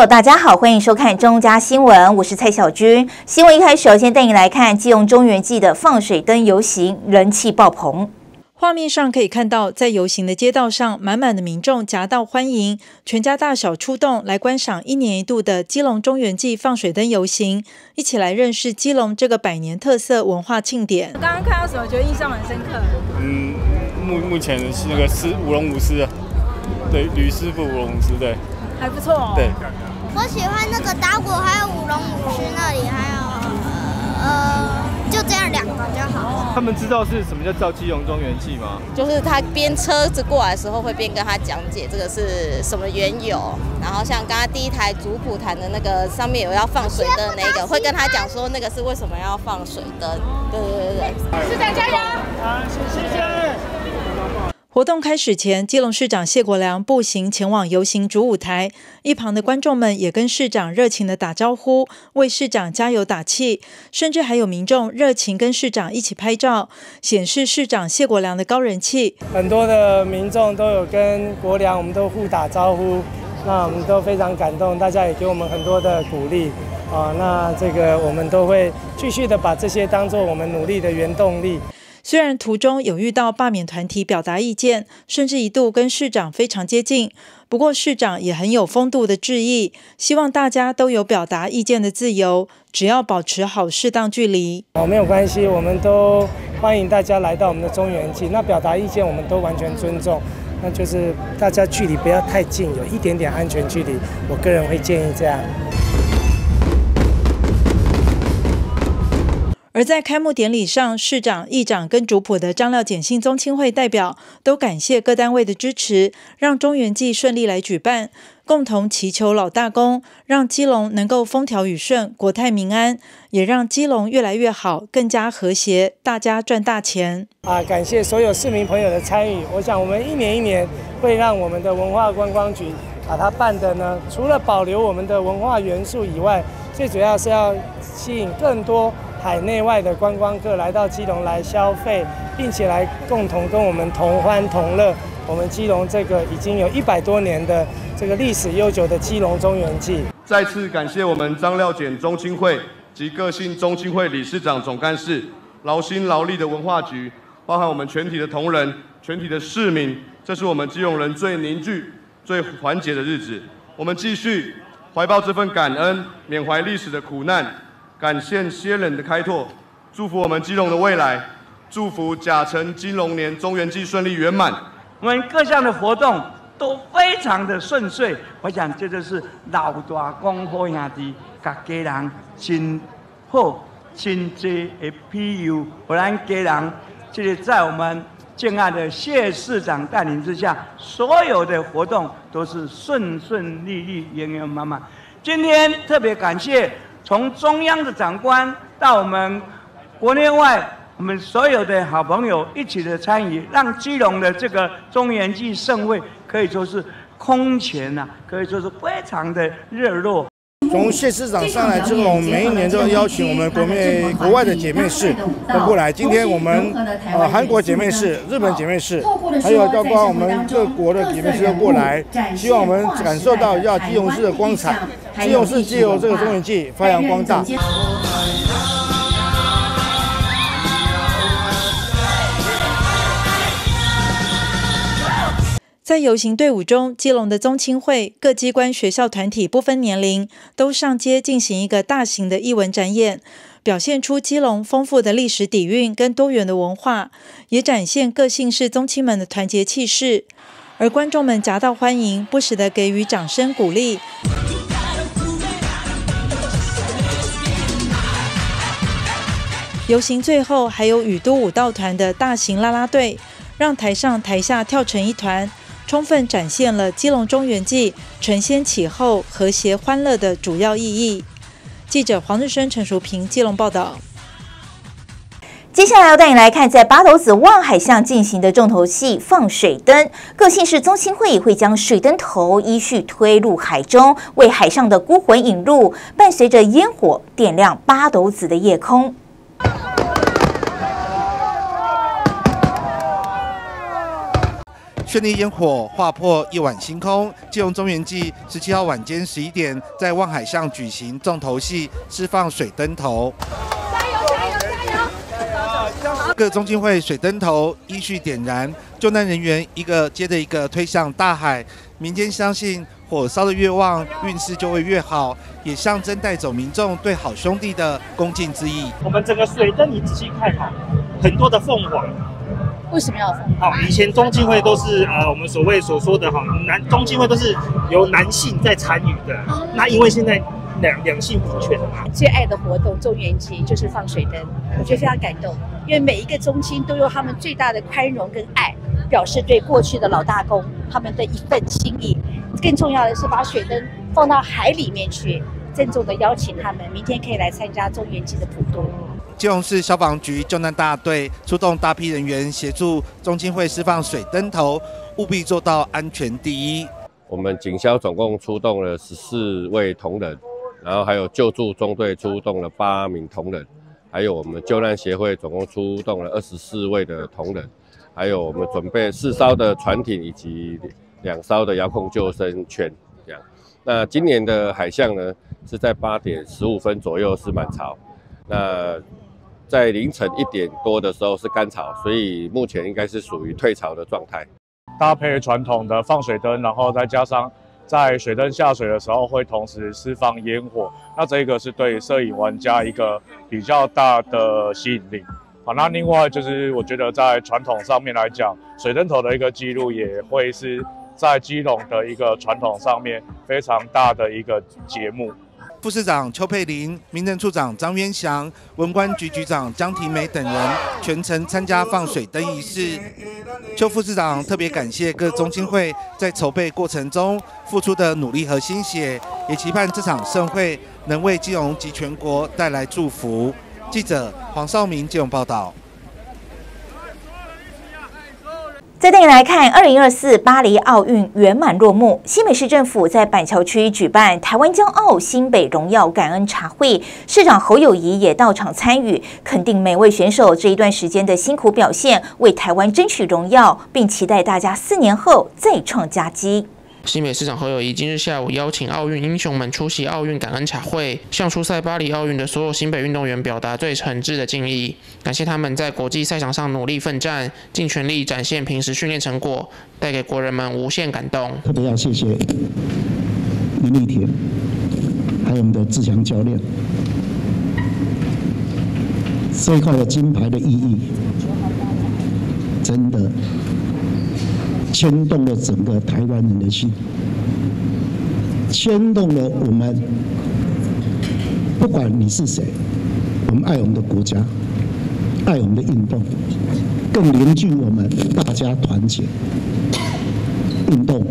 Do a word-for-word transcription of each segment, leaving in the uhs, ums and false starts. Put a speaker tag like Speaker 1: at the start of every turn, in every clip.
Speaker 1: 友，大家好，欢迎收看中嘉新闻，我是蔡小军。新闻一开始，首先带你来看基隆中元祭的放水灯游行，人气爆棚。画面上可以看到，在游行的街道上，满满的民众夹道欢迎，全家大小出动来观赏一年一度的基隆中元祭放水灯游行，一起来认识基隆这个百年特色文化庆典。
Speaker 2: 刚刚看到什么？觉得印象蛮深刻的。
Speaker 3: 嗯，目目前是那个师舞龙舞狮啊，对，吕师傅舞龙舞狮，对，
Speaker 2: 还不错哦。
Speaker 3: 对，
Speaker 4: 我喜欢那个打鼓，还有舞龙舞狮那里，还有呃，就这样两个就好。
Speaker 3: 他们知道是什么叫叫基隆中元祭吗？
Speaker 5: 就是他边车子过来的时候，会边跟他讲解这个是什么缘由。然后像刚刚第一台主普弹的那个上面有要放水灯的那个，会跟他讲说那个是为什么要放水灯。对对对对。
Speaker 2: 市长加油！
Speaker 3: 啊，谢谢。
Speaker 1: 活动开始前，基隆市长谢国良步行前往游行主舞台，一旁的观众们也跟市长热情的打招呼，为市长加油打气，甚至还有民众热情跟市长一起拍照，显示市长谢国良的高人气。
Speaker 6: 很多的民众都有跟国良，我们都互打招呼，那我们都非常感动，大家也给我们很多的鼓励啊。那这个我们都会继续的把这些当作我们努力的原动力。
Speaker 1: 虽然途中有遇到罢免团体表达意见，甚至一度跟市长非常接近，不过市长也很有风度的致意，希望大家都有表达意见的自由，只要保持好适当距离。
Speaker 6: 哦，没有关系，我们都欢迎大家来到我们的中元祭。那表达意见我们都完全尊重，那就是大家距离不要太近，有一点点安全距离，我个人会建议这样。
Speaker 1: 而在开幕典礼上，市长、议长跟主普的张廖简信宗亲会代表都感谢各单位的支持，让中元祭顺利来举办，共同祈求老大公，让基隆能够风调雨顺、国泰民安，也让基隆越来越好，更加和谐，大家赚大钱。
Speaker 6: 啊，感谢所有市民朋友的参与。我想我们一年一年会让我们的文化观光局把它办的呢，除了保留我们的文化元素以外，最主要是要吸引更多海内外的观光客来到基隆来消费，并且来共同跟我们同欢同乐。我们基隆这个已经有一百多年的这个历史悠久的基隆中元祭。
Speaker 7: 再次感谢我们张廖简中亲会及各姓中亲会理事长、总干事劳心劳力的文化局，包含我们全体的同仁、全体的市民，这是我们基隆人最凝聚、最团结的日子。我们继续怀抱这份感恩，缅怀历史的苦难。感谢先人的开拓，祝福我们基隆的未来，祝福甲辰金龙年中元祭顺利圆满。
Speaker 8: 我们各项的活动都非常的顺遂，我想这就是老大公好兄弟，甲家人真好，真济的庇佑，我咱家人就是在我们敬爱的谢市长带领之下，所有的活动都是顺顺利利、圆圆满满。今天特别感谢。从中央的长官到我们国内外，我们所有的好朋友一起的参与，让基隆的这个中元祭盛会可以说是空前啊，可以说是非常的热络。
Speaker 9: 从谢市长上来之后，我们每一年都邀请我们国内国外的姐妹市都过来。今天我们呃韩国姐妹市、日本姐妹市，还有包括我们各国的姐妹市都过来，希望我们感受到要基隆市的光彩，基隆市藉由这个中元祭发扬光大。
Speaker 1: 在游行队伍中，基隆的宗亲会、各机关、学校团体不分年龄，都上街进行一个大型的艺文展演，表现出基隆丰富的历史底蕴跟多元的文化，也展现各姓氏宗亲们的团结气势。而观众们夹道欢迎，不时地给予掌声鼓励。游行最后还有雨都舞蹈团的大型啦啦队，让台上台下跳成一团，充分展现了基隆中元祭承先启后、和谐欢乐的主要意义。记者黄日升、陈淑平基隆报道。接下来要带你来看，在八斗子望海巷进行的重头戏放水灯，各县市宗亲会也会将水灯头依序推入海中，为海上的孤魂引路，伴随着烟火点亮八斗子的夜空。
Speaker 9: 绚丽烟火划破夜晚星空。基隆中元祭十七号晚间十一点，在望海巷举行重头戏，释放水灯头。加油加油加油！各中庆会水灯头依序点燃，救难人员一个接着一个推向大海。民间相信，火烧得越旺，运势就会越好，也象征带走民众对好兄弟的恭敬之意。
Speaker 10: 我们整个水灯，你仔细看哈，很多的凤凰。
Speaker 11: 为什么要凤
Speaker 10: 凰？好，以前中庆会都是呃，我们所谓所说的哈，男中庆会都是由男性在参与的。嗯、那因为现在两两性平权嘛，
Speaker 11: 最爱的活动中元节就是放水灯，我觉得非常感动，因为每一个中青都用他们最大的宽容跟爱，表示对过去的老大公他们的一份心意。更重要的是把水灯放到海里面去，郑重的邀请他们明天可以来参加中元节的普渡。
Speaker 9: 基隆市消防局救难大队出动大批人员协助中庆会释放水灯头，务必做到安全第一。
Speaker 12: 我们警消总共出动了十四位同仁，然后还有救助中队出动了八名同仁，还有我们救难协会总共出动了二十四位的同仁，还有我们准备四艘的船艇以及两艘的遥控救生圈。这样，那今年的海象呢是在八点十五分左右是满潮，那在凌晨一点多的时候是干潮，所以目前应该是属于退潮的状态。
Speaker 13: 搭配传统的放水灯，然后再加上在水灯下水的时候会同时释放烟火，那这个是对摄影玩家一个比较大的吸引力。好，那另外就是我觉得在传统上面来讲，水灯头的一个记录也会是在基隆的一个传统上面非常大的一个节目。
Speaker 9: 副市长邱佩玲、民政处长张渊祥、文管局局长江婷梅等人全程参加放水灯仪式。邱副市长特别感谢各中庆会在筹备过程中付出的努力和心血，也期盼这场盛会能为基隆及全国带来祝福。记者黄少明基隆报道。
Speaker 14: 再带你来看，二零二四巴黎奥运圆满落幕。新北市政府在板桥区举办台湾骄傲新北荣耀感恩茶会，市长侯友宜也到场参与，肯定每位选手这一段时间的辛苦表现，为台湾争取荣耀，并期待大家四年后再创佳绩。
Speaker 15: 新北市长侯友宜今日下午邀请奥运英雄们出席奥运感恩茶会，向出赛巴黎奥运的所有新北运动员表达最诚挚的敬意，感谢他们在国际赛场上努力奋战，尽全力展现平时训练成果，带给国人们无限感动。
Speaker 16: 特别要谢谢林立铁，还有我们的志强教练，这一块的金牌的意义，真的牵动了整个台湾人的心，牵动了我们，不管你是谁，我们爱我们的国家，爱我们的运动，更凝聚我们大家团结。运动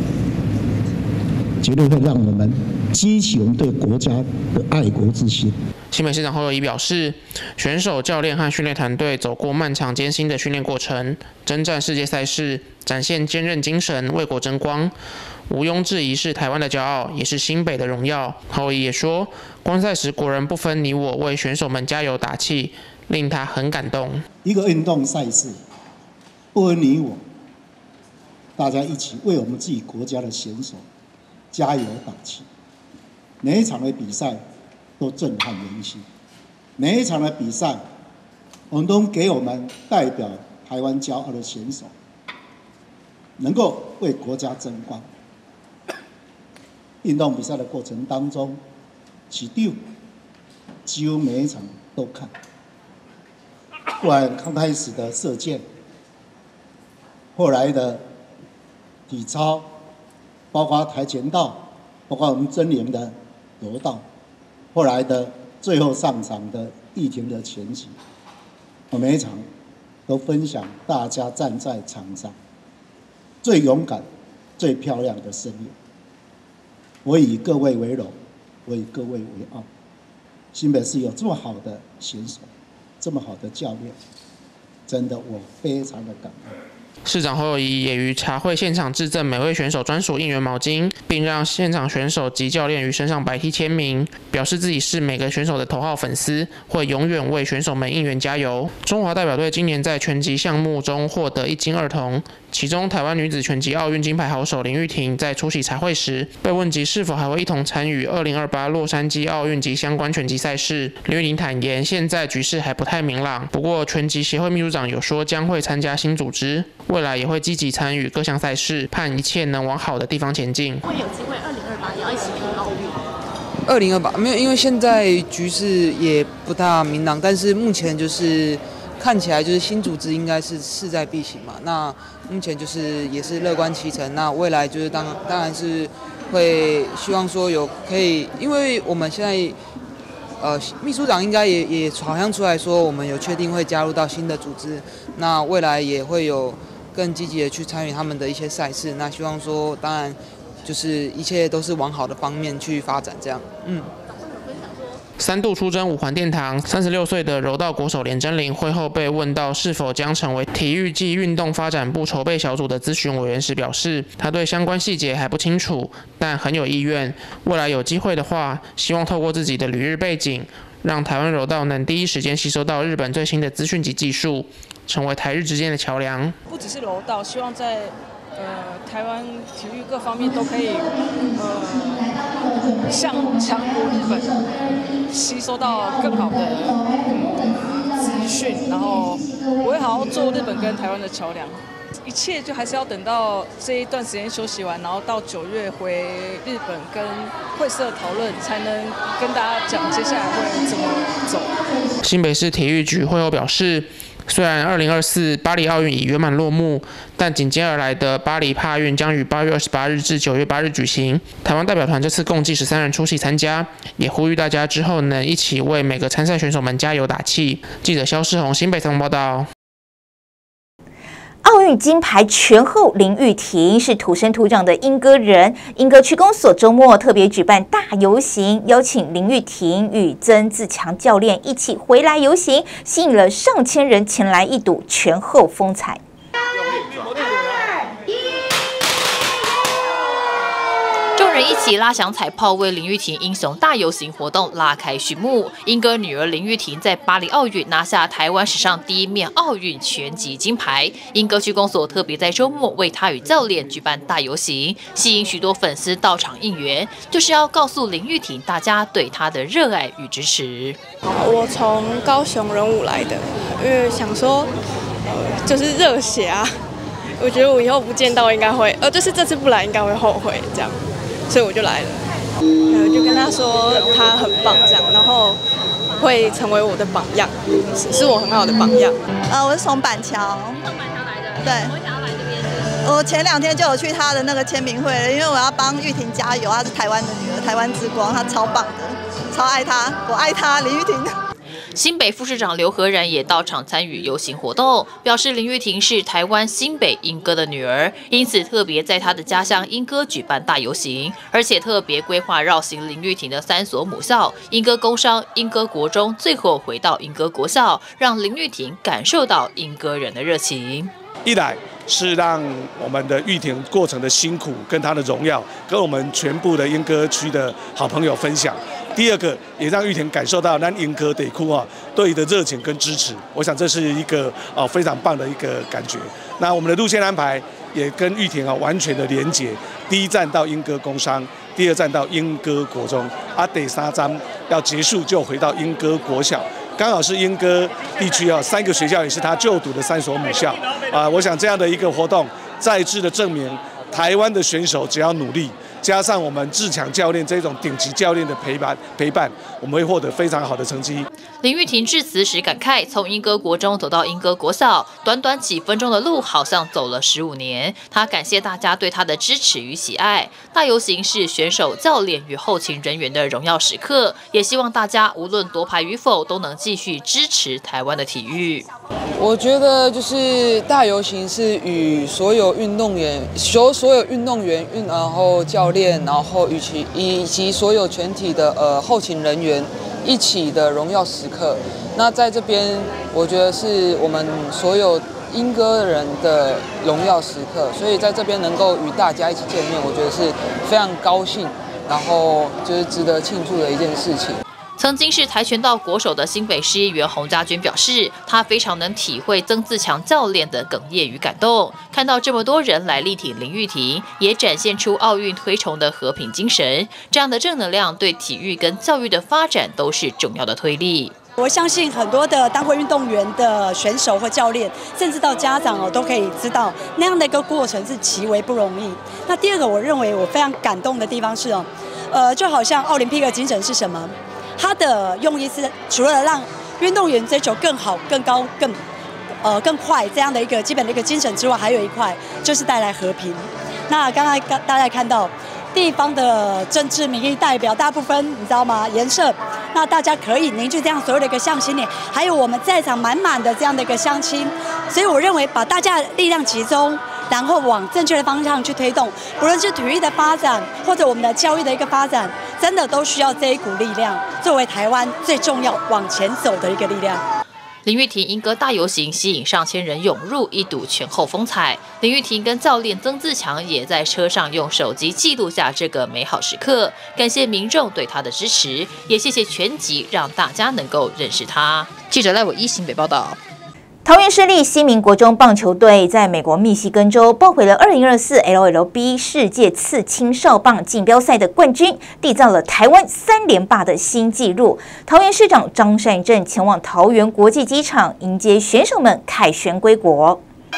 Speaker 16: 绝对会让我们激起我们对国家的爱国之心。
Speaker 15: 新北市长侯友宜表示，选手、教练和训练团队走过漫长艰辛的训练过程，征战世界赛事，展现坚韧精神，为国争光，毋庸置疑是台湾的骄傲，也是新北的荣耀。侯友宜也说，观赛时国人不分你我，为选手们加油打气，令他很感动。
Speaker 16: 一个运动赛事，不分你我，大家一起为我们自己国家的选手加油打气。每一场的比赛都震撼人心，每一场的比赛，我们都给我们代表台湾骄傲的选手，能够为国家争光。运动比赛的过程当中，起丢几乎每一场都看，不管刚开始的射箭，后来的体操，包括跆拳道，包括我们真灵的柔道。后来的最后上场的议庭的前期，我每一场都分享大家站在场上最勇敢、最漂亮的身影。我以各位为荣，我以各位为傲。新北市有这么好的选手，这么好的教练，真的我非常的感恩。
Speaker 15: 市长侯友宜也于茶会现场致赠每位选手专属应援毛巾，并让现场选手及教练于身上白 T 签名，表示自己是每个选手的头号粉丝，会永远为选手们应援加油。中华代表队今年在拳击项目中获得一金二铜， 其中，台湾女子拳击奥运金牌好手林玉婷在出席茶会时，被问及是否还会一同参与二零二八洛杉矶奥运及相关拳击赛事，林玉婷坦言，现在局势还不太明朗。不过，拳击协会秘书长有说将会参加新组织，未来也会积极参与各项赛事，盼一切能往好的地方前进。
Speaker 17: 会有机会二零二八也要一起拼奥运。
Speaker 18: 二零二八没有，因为现在局势也不大明朗，但是目前就是看起来就是新组织应该是势在必行嘛。那目前就是也是乐观其成。那未来就是当当然是会希望说有可以，因为我们现在呃秘书长应该也也好像出来说，我们有确定会加入到新的组织。那未来也会有更积极的去参与他们的一些赛事。那希望说，当然。就是一切都是往好的方面去发展，这样，嗯。
Speaker 15: 三度出征五环殿堂，三十六岁的柔道国手连真绫会后被问到是否将成为体育暨运动发展部筹备小组的咨询委员时，表示他对相关细节还不清楚，但很有意愿。未来有机会的话，希望透过自己的旅日背景，让台湾柔道能第一时间吸收到日本最新的资讯及技术，成为台日之间的桥梁。
Speaker 19: 不只是柔道，希望在。呃，台湾体育各方面都可以，呃，向强国日本吸收到更好的资讯，然后我会好好做日本跟台湾的桥梁。一切就还是要等到这一段时间休息完，然后到九月回日本跟会社讨论，才能跟大家讲接下来会怎么走。
Speaker 15: 新北市体育局会后表示。虽然二零二四巴黎奥运已圆满落幕，但紧接而来的巴黎帕运将于八月二十八日至九月八日举行。台湾代表团这次共计十三人出席参加，也呼吁大家之后能一起为每个参赛选手们加油打气。记者肖世宏新北采访报道。
Speaker 14: 奥运金牌拳后林玉婷是土生土长的鶯歌人，鶯歌区公所周末特别举办大游行，邀请林玉婷与曾自强教练一起回来游行，吸引了上千人前来一睹拳后风采。
Speaker 17: 众人一起拉响彩炮，为林玉婷英雄大游行活动拉开序幕。鶯歌女儿林玉婷在巴黎奥运拿下台湾史上第一面奥运拳击金牌。鶯歌区公所特别在周末为她与教练举办大游行，吸引许多粉丝到场应援，就是要告诉林玉婷大家对她的热爱与支持。
Speaker 20: 我从高雄人武来的，因为想说，就是热血啊。我觉得我以后不见到应该会，呃，就是这次不来应该会后悔这样。所以我就来了，呃，就跟他说他很棒这样，然后会成为我的榜样，是是我很好的榜样。
Speaker 21: 呃，我是从板桥，
Speaker 17: 从板桥来的，
Speaker 21: 对，
Speaker 17: 我想要来这边是。
Speaker 21: 我前两天就有去他的那个签名会了，因为我要帮玉婷加油，她是台湾的女儿，台湾之光，她超棒的，超爱她，我爱她，林玉婷。
Speaker 17: 新北副市长刘和然也到场参与游行活动，表示林玉婷是台湾新北鶯歌的女儿，因此特别在她的家乡鶯歌举办大游行，而且特别规划绕行林玉婷的三所母校：鶯歌工商、鶯歌国中，最后回到鶯歌国校，让林玉婷感受到鶯歌人的热情。
Speaker 22: 一来是让我们的玉婷过程的辛苦跟她的荣耀，跟我们全部的鶯歌区的好朋友分享。第二个，也让玉婷感受到咱鶯歌地区啊对的热情跟支持。我想这是一个啊非常棒的一个感觉。那我们的路线安排也跟玉婷啊完全的连结。第一站到鶯歌工商，第二站到鶯歌国中，啊第三站要结束就回到鶯歌国小。刚好是鶯歌地区啊，三个学校也是他就读的三所母校啊。我想这样的一个活动，再次的证明台湾的选手只要努力，加上我们志强教练这种顶级教练的陪伴陪伴，我们会获得非常好的成绩。
Speaker 17: 林玉婷致辞时感慨，从鶯歌国中走到鶯歌国小，短短几分钟的路，好像走了十五年。她感谢大家对她的支持与喜爱。大游行是选手、教练与后勤人员的荣耀时刻，也希望大家无论夺牌与否，都能继续支持台湾的体育。
Speaker 18: 我觉得就是大游行是与所有运动员、所所有运动员、运然后教练，然后以及以及所有全体的呃后勤人员一起的荣耀时刻。那在这边，我觉得是我们所有鶯歌人的荣耀时刻，所以在这边能够与大家一起见面，我觉得是非常高兴，然后就是值得庆祝的一件事情。
Speaker 17: 曾经是跆拳道国手的新北市议员洪家军表示，他非常能体会曾自强教练的哽咽与感动。看到这么多人来力挺林玉婷，也展现出奥运推崇的和平精神。这样的正能量对体育跟教育的发展都是重要的推力。
Speaker 4: 我相信很多的当过运动员的选手或教练，甚至到家长哦，都可以知道那样的一个过程是极为不容易。那第二个，我认为我非常感动的地方是哦，呃，就好像奥林匹克精神是什么？它的用意是除了让运动员追求更好、更高、更呃更快这样的一个基本的一个精神之外，还有一块就是带来和平。那刚才大家看到。地方的政治民意代表大部分你知道吗？颜色，那大家可以凝聚这样所有的一个向心力，还有我们在场满满的这样的一个乡亲，所以我认为把大家的力量集中，然后往正确的方向去推动，不论是体育的发展或者我们的教育的一个发展，真的都需要这一股力量，作为台湾最重要往前走的一个力量。
Speaker 17: 林玉婷莺歌大游行吸引上千人涌入，一睹全后风采。林玉婷跟教练曾自强也在车上用手机记录下这个美好时刻，感谢民众对他的支持，也谢谢全集让大家能够认识他。记者赖伟一新北报道。
Speaker 14: 桃园市立新民国中棒球队在美国密西根州抱回了二零二四 L L B 世界次青少棒锦标赛的冠军，缔造了台湾三连霸的新纪录。桃园市长张善政前往桃园国际机场迎接选手们凯旋归国。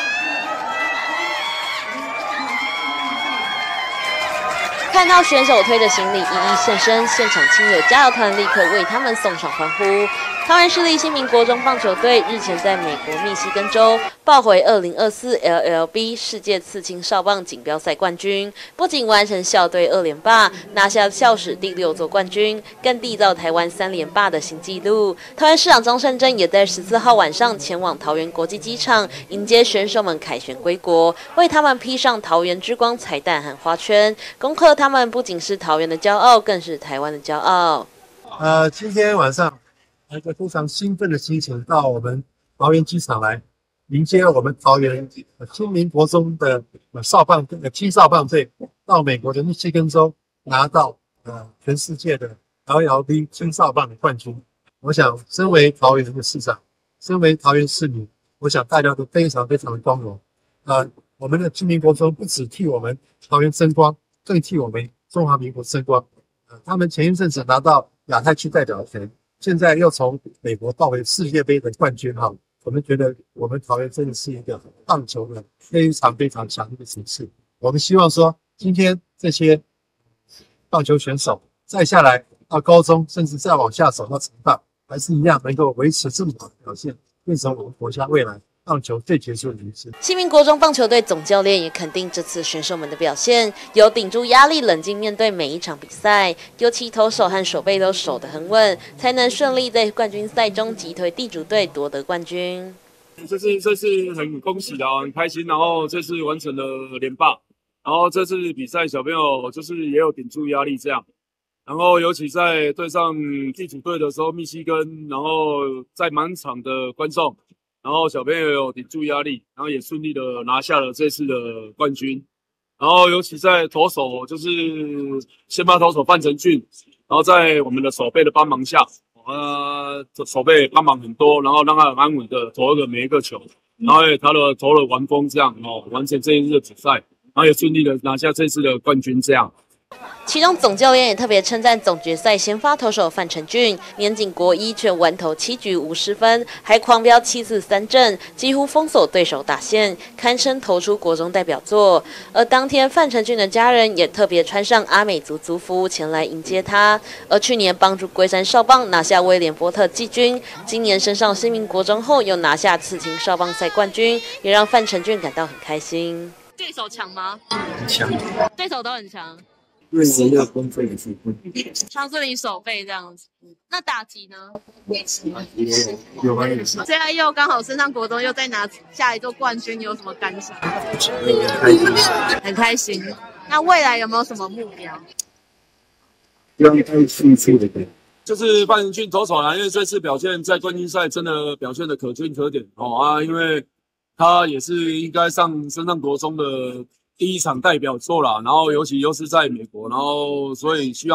Speaker 5: 看到选手推着行李一一现身，现场亲友加油团立刻为他们送上欢呼。桃园市立新民国中棒球队日前在美国密西根州抱回二零二四 L L B 世界次青少棒锦标赛冠军，不仅完成校队二连霸，拿下校史第六座冠军，更缔造台湾三连霸的新纪录。桃园市长张善政也在十四号晚上前往桃园国际机场迎接选手们凯旋归国，为他们披上桃园之光彩带和花圈，恭贺他们不仅是桃园的骄傲，更是台湾的骄傲。
Speaker 23: 呃，今天晚上一个非常兴奋的心情到我们桃园机场来迎接我们桃园新民国中的少棒呃青少棒队到美国的密西根州拿到呃全世界的 L L B 青少棒的冠军。我想，身为桃园的市长，身为桃园市民，我想大家都非常非常的光荣。呃，我们的新民国中不只替我们桃园争光，更替我们中华民国争光。呃，他们前一阵子拿到亚太区代表权。现在又从美国抱回世界杯的冠军哈，我们觉得我们桃园真的是一个棒球的非常非常强的城市。我们希望说，今天这些棒球选手再下来到高中，甚至再往下走到成大，还是一样能够维持这么好的表现，变成我们国家未来棒球最杰出的明星。
Speaker 5: 新民国中棒球队总教练也肯定这次选手们的表现，有顶住压力、冷静面对每一场比赛，尤其投手和守备都守得很稳，才能顺利在冠军赛中击退地主队夺得冠军。
Speaker 24: 这次这次很恭喜的啊，很开心。然后这次完成了连霸，然后这次比赛小朋友就是也有顶住压力这样。然后尤其在对上地主队的时候，密西根，然后在满场的观众。然后小朋友有顶住压力，然后也顺利的拿下了这次的冠军。然后尤其在投手，就是先发投手范丞俊，然后在我们的守备的帮忙下，呃，守备帮忙很多，然后让他很安稳的投一个每一个球，然后也他的投了完封这样哦，完成这一日的比赛，然后也顺利的拿下这次的冠军这样。
Speaker 5: 其中总教练也特别称赞总决赛先发投手范丞俊，年仅国一却完投七局无失分，还狂飙七次三振，几乎封锁对手打线，堪称投出国中代表作。而当天范丞俊的家人也特别穿上阿美族族服前来迎接他。而去年帮助龟山少棒拿下威廉波特季军，今年升上新民国中后又拿下次青少棒赛冠军，也让范丞俊感到很开心。 对手强吗？
Speaker 23: 很强，
Speaker 5: 对手都很强。
Speaker 23: 因为人的功分也是分，
Speaker 5: 帮助你守备这样子。那打击呢？
Speaker 23: 有啊，也是。
Speaker 5: 现在又刚好升上国中，又再拿下一座冠军，你有什么感想？
Speaker 23: 很开心，
Speaker 5: 很开心。那未来有没有什么目标？
Speaker 23: 希望他输出的对。
Speaker 24: 就是范丞俊投手啦，因为这次表现在冠军赛真的表现的可圈可点哦啊，因为他也是应该上升上国中的第一场代表作啦，然后尤其又是在美国，然后所以希望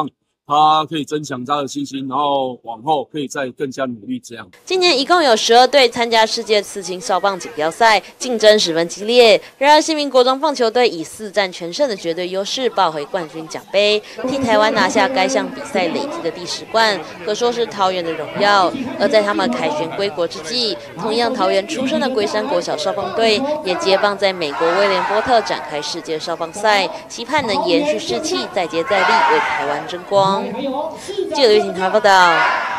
Speaker 24: 他可以增强他的信心，然后往后可以再更加努力这样。
Speaker 5: 今年一共有十二队参加世界刺青少棒锦标赛，竞争十分激烈。然而，新民国中棒球队以四战全胜的绝对优势抱回冠军奖杯，替台湾拿下该项比赛累积的第十冠，可说是桃园的荣耀。而在他们凯旋归国之际，同样桃园出身的龟山国小少棒队也接棒在美国威廉波特展开世界少棒赛，期盼能延续士气，再接再厉，为台湾争光。记者刘婷台报道。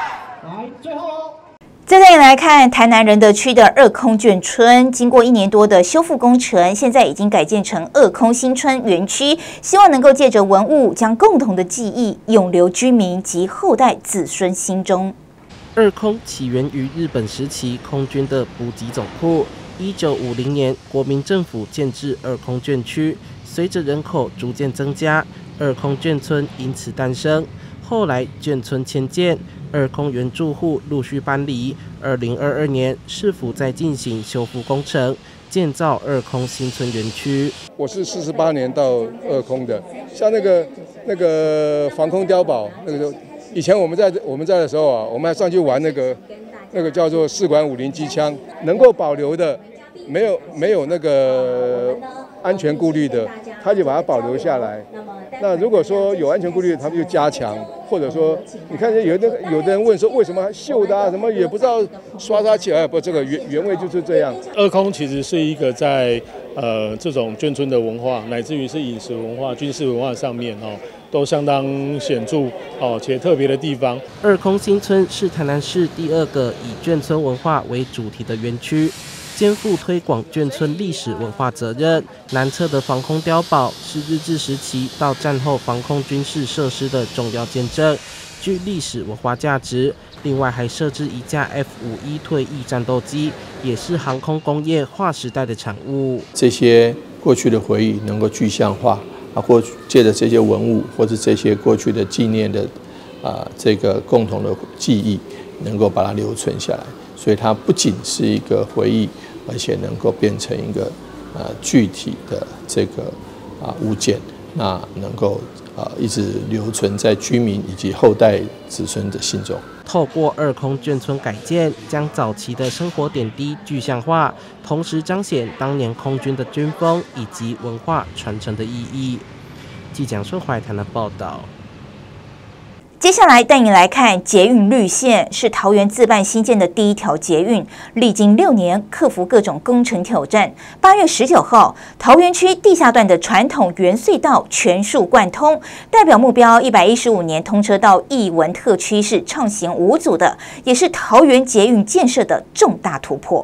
Speaker 14: 再带你来看台南仁德区的二空眷村，经过一年多的修复工程，现在已经改建成二空新村园区，希望能够借着文物，将共同的记忆永留居民及后代子孙心中。
Speaker 2: 二空起源于日本时期空军的补给总部。一九五零年，国民政府建制二空眷区，随着人口逐渐增加，二空眷村因此诞生。后来眷村迁建，二空原住户陆续搬离。二零二二年，市府在进行修复工程，建造二空新村园区。
Speaker 3: 我是四十八年到二空的，像那个那个防空碉堡，那个以前我们在我们在的时候啊，我们还上去玩那个那个叫做四管五零机枪，能够保留的，没有没有那个安全顾虑的，他就把它保留下来。那如果说有安全顾虑，他们就加强，或者说，你看有的有的人问说为什么锈的啊，什么也不知道刷刷起来，不，这个原原味就是这样。
Speaker 6: 二空其实是一个在呃这种眷村的文化，乃至于是饮食文化、军事文化上面哦，都相当显著哦且特别的地方。
Speaker 2: 二空新村是台南市第二个以眷村文化为主题的园区。肩负推广眷村历史文化责任，南侧的防空碉堡是日治时期到战后防空军事设施的重要见证，具历史文化价值。另外还设置一架 F 五十一 退役战斗机，也是航空工业划时代的产物。
Speaker 7: 这些过去的回忆能够具象化，啊，或借着这些文物或者这些过去的纪念的啊、呃、这个共同的记忆，能够把它留存下来。所以它不仅是一个回忆，而且能够变成一个呃具体的这个啊、呃、物件，那能够啊、呃、一直留存在居民以及后代子孙的心中。
Speaker 2: 透过二空眷村改建，将早期的生活点滴具象化，同时彰显当年空军的军风以及文化传承的意义。记者说怀谈的报道。
Speaker 14: 接下来带你来看捷运绿线，是桃园自办新建的第一条捷运，历经六年克服各种工程挑战。八月十九号，桃园区地下段的传统原隧道全数贯通，代表目标一百一十五年通车到艺文特区是畅行无阻的，也是桃园捷运建设的重大突破。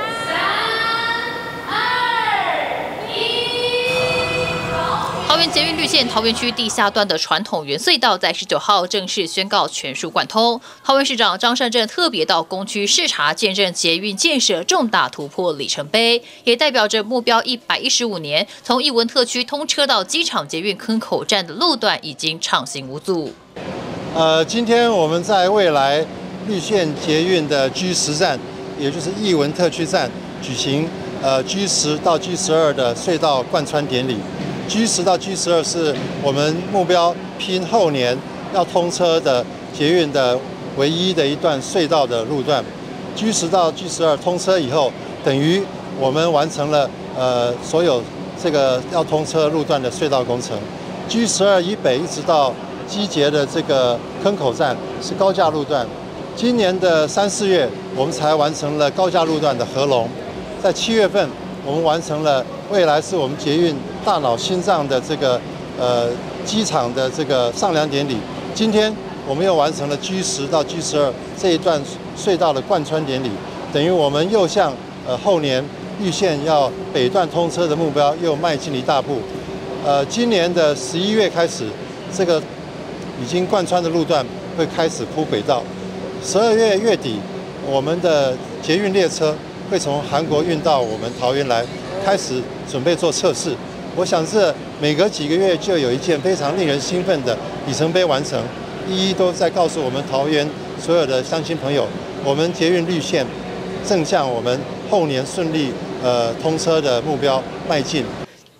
Speaker 17: 桃园捷运绿线桃园区地下段的传统原隧道在十九号正式宣告全数贯通。桃园市长张善政特别到工区视察，见证捷运建设重大突破里程碑，也代表着目标一百一十五年从艺文特区通车到机场捷运坑口站的路段已经畅行无阻。
Speaker 25: 呃，今天我们在未来绿线捷运的 G 十站，也就是艺文特区站举行呃 G 十到 G 十二的隧道贯穿典礼。G 十到 G 十二是我们目标拼后年要通车的捷运的唯一的一段隧道的路段。G 十到 G 十二通车以后，等于我们完成了呃所有这个要通车路段的隧道工程。G 十二以北一直到基捷的这个坑口站是高架路段。今年的三四月，我们才完成了高架路段的合龙。在七月份，我们完成了未来是我们捷运大脑心脏的这个呃机场的这个上梁典礼。今天我们又完成了 G 十到 G 十二这一段隧道的贯穿典礼，等于我们又向呃后年绿线要北段通车的目标又迈进了一大步。呃，今年的十一月开始，这个已经贯穿的路段会开始铺轨道。十二月月底，我们的捷运列车会从韩国运到我们桃园来，开始准备做测试。我想这每隔几个月就有一件非常令人兴奋的里程碑完成，一一都在告诉我们桃园所有的乡亲朋友，我们捷运绿线正向我们后年顺利呃通车的目标迈进。
Speaker 17: 捷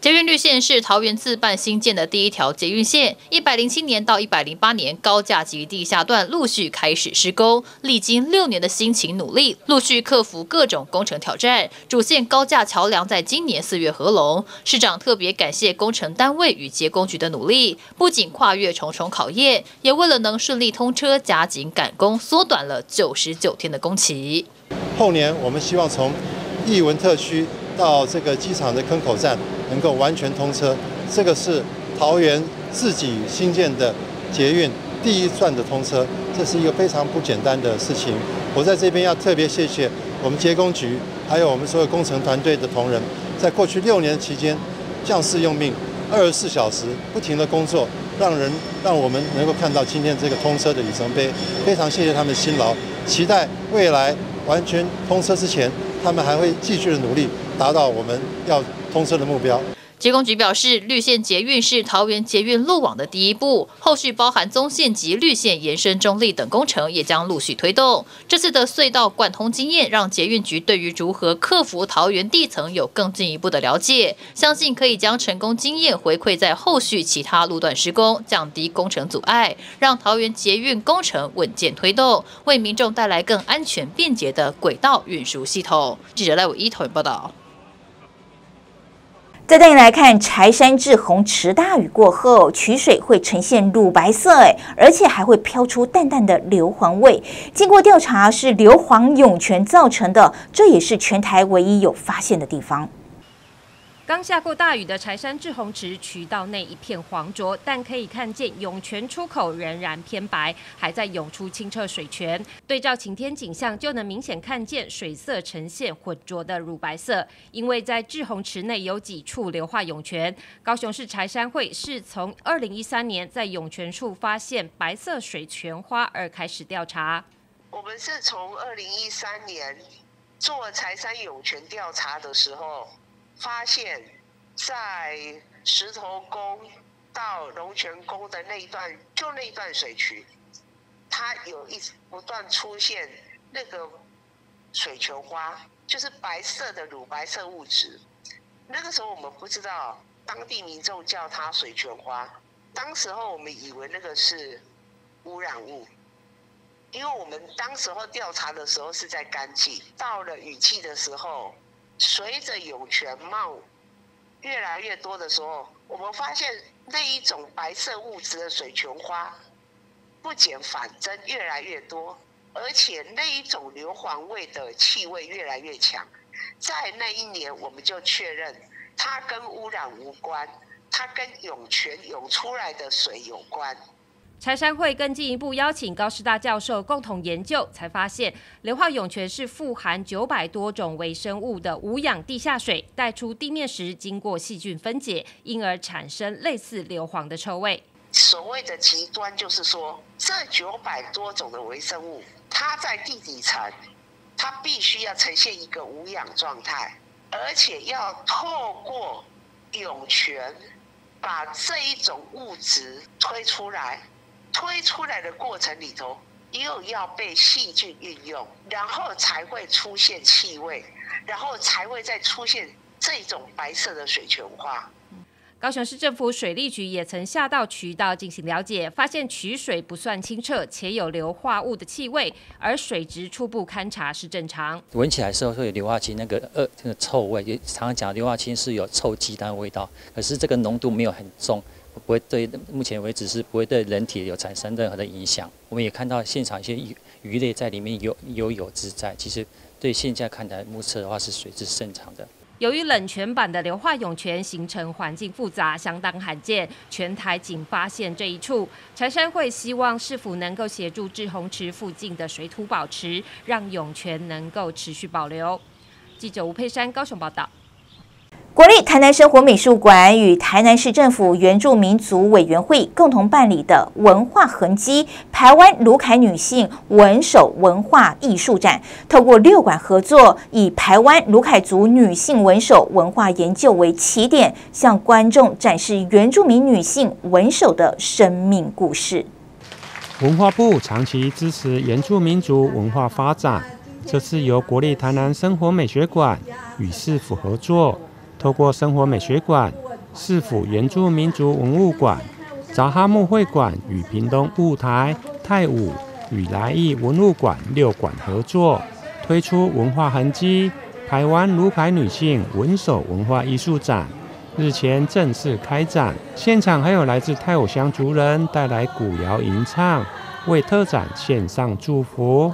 Speaker 17: 捷运绿线是桃园自办新建的第一条捷运线，一百零七年到一百零八年高架及地下段陆续开始施工，历经六年的辛勤努力，陆续克服各种工程挑战，主线高架桥梁在今年四月合龙。市长特别感谢工程单位与捷工局的努力，不仅跨越重重考验，也为了能顺利通车，加紧赶工，缩短了九十九天的工期。
Speaker 25: 后年我们希望从艺文特区到这个机场的坑口站能够完全通车，这个是桃园自己新建的捷运第一段的通车，这是一个非常不简单的事情。我在这边要特别谢谢我们捷工局，还有我们所有工程团队的同仁，在过去六年期间将士用命，二十四小时不停的工作，让人让我们能够看到今天这个通车的里程碑，非常谢谢他们的辛劳，期待未来完全通车之前，他们还会继续的努力，达到我们要通车的目标。
Speaker 17: 捷工局表示，绿线捷运是桃园捷运路网的第一步，后续包含棕线及绿线延伸中立等工程也将陆续推动。这次的隧道贯通经验，让捷运局对于如何克服桃园地层有更进一步的了解，相信可以将成功经验回馈在后续其他路段施工，降低工程阻碍，让桃园捷运工程稳健推动，为民众带来更安全便捷的轨道运输系统。记者赖伟一桃园报道。
Speaker 14: 再带你来看，柴山志洪池大雨过后，渠水会呈现乳白色，哎，而且还会飘出淡淡的硫磺味。经过调查，是硫磺涌泉造成的，这也是全台唯一有发现的地方。
Speaker 1: 刚下过大雨的柴山志洪池渠道内一片黄浊，但可以看见涌泉出口仍然偏白，还在涌出清澈水泉。对照晴天景象，就能明显看见水色呈现浑浊的乳白色。因为在志洪池内有几处硫化涌泉，高雄市柴山会是从二零一三年在涌泉处发现白色水泉花而开始调查。
Speaker 8: 我们是从二零一三年做柴山涌泉调查的时候，发现，在石头宫到龙泉宫的那一段，就那一段水渠，它有一直不断出现那个水泉花，就是白色的乳白色物质。那个时候我们不知道，当地民众叫它水泉花。当时候我们以为那个是污染物，因为我们当时候调查的时候是在干季，到了雨季的时候。随着涌泉冒越来越多的时候，我们发现那一种白色物质的水泉花不减反增，越来越多，而且那一种硫磺味的气味越来越强。在那一年，我们就确认它跟污染无关，它跟涌泉涌出来的水有关。
Speaker 1: 柴山会更进一步邀请高师大教授共同研究，才发现硫化涌泉是富含九百多种微生物的无氧地下水，带出地面时经过细菌分解，因而产生类似硫磺的臭味。
Speaker 8: 所谓的极端就是说，这九百多种的微生物，它在地底层，它必须要呈现一个无氧状态，而且要透过涌泉把这一种物质推出来。推出来的过程里头，又要被细菌运用，然后才会出现气味，然后才会再出现这种白色的水泉花。
Speaker 1: 高雄市政府水利局也曾下到渠道进行了解，发现渠水不算清澈，且有硫化物的气味，而水质初步勘查是正常。
Speaker 10: 闻起来的时候会有硫化氢那个呃那个臭味，也常常讲硫化氢是有臭鸡蛋的味道，可是这个浓度没有很重。不会对目前为止是不会对人体有产生任何的影响。我们也看到现场一些鱼鱼类在里面游游泳自在，其实对现在看来目测的话是水质正常的。
Speaker 1: 由于冷泉版的硫化涌泉形成环境复杂，相当罕见，全台仅发现这一处。柴山会希望市府能够协助志洪池附近的水土保持，让涌泉能够持续保留。记者吴佩珊高雄报道。
Speaker 14: 国立台南生活美术馆与台南市政府原住民族委员会共同办理的文化痕迹台湾鲁凯女性文手文化艺术展，透过六馆合作，以台湾鲁凯族女性文手文化研究为起点，向观众展示原住民女性文手的生命故事。
Speaker 11: 文化部长期支持原住民族文化发展，这次由国立台南生活美学馆与市府合作，透过生活美学馆市府原住民族文物馆、扎哈木会馆与屏东雾台、泰武与来义文物馆六馆合作，推出文化痕迹台湾卢凯女性文手文化艺术展，日前正式开展。现场还有来自泰武乡族人带来古谣吟唱，为特展献上祝福。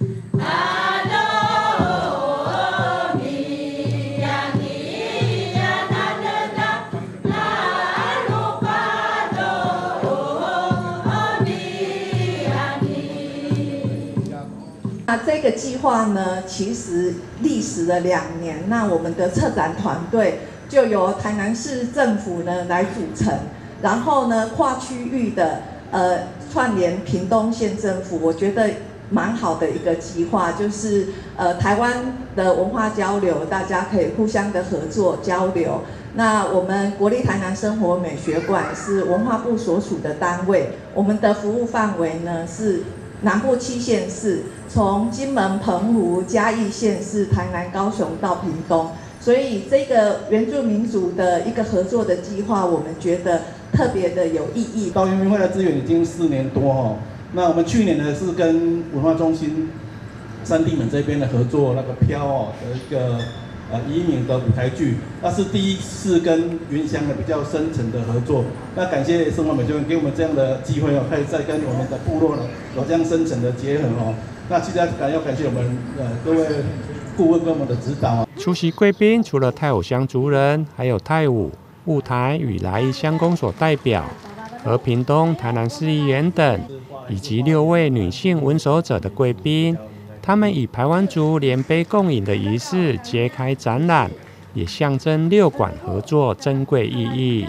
Speaker 9: 那这个计划呢，其实历时了两年。那我们的策展团队就由台南市政府呢来组成，然后呢跨区域的呃串联屏东县政府，我觉得蛮好的一个计划，就是呃台湾的文化交流，大家可以互相的合作交流。那我们国立台南生活美学馆是文化部所属的单位，我们的服务范围呢是南部七县市，从金门、澎湖、嘉义县市、台南、高雄到屏东，所以这个原住民族的一个合作的计划，我们觉得特别的有意义。
Speaker 12: 到原民会的资源已经四年多哈，那我们去年呢是跟文化中心三地门这边的合作，那个飘哦的一个呃移民的舞台剧，那是第一次跟原乡的比较深层的合作。那感谢生活美学馆给我们这样的机会哦，可以再跟我们的部落呢有这样深层的结合哦。那其实要要感谢我们呃各位顾问跟我们的指导。
Speaker 11: 出席贵宾除了泰武乡族人，还有泰武、雾台与来义乡公所代表，和屏东、台南市议员等，以及六位女性文手者的贵宾。他们以排湾族连杯共饮的仪式揭开展览，也象征六馆合作珍贵意义。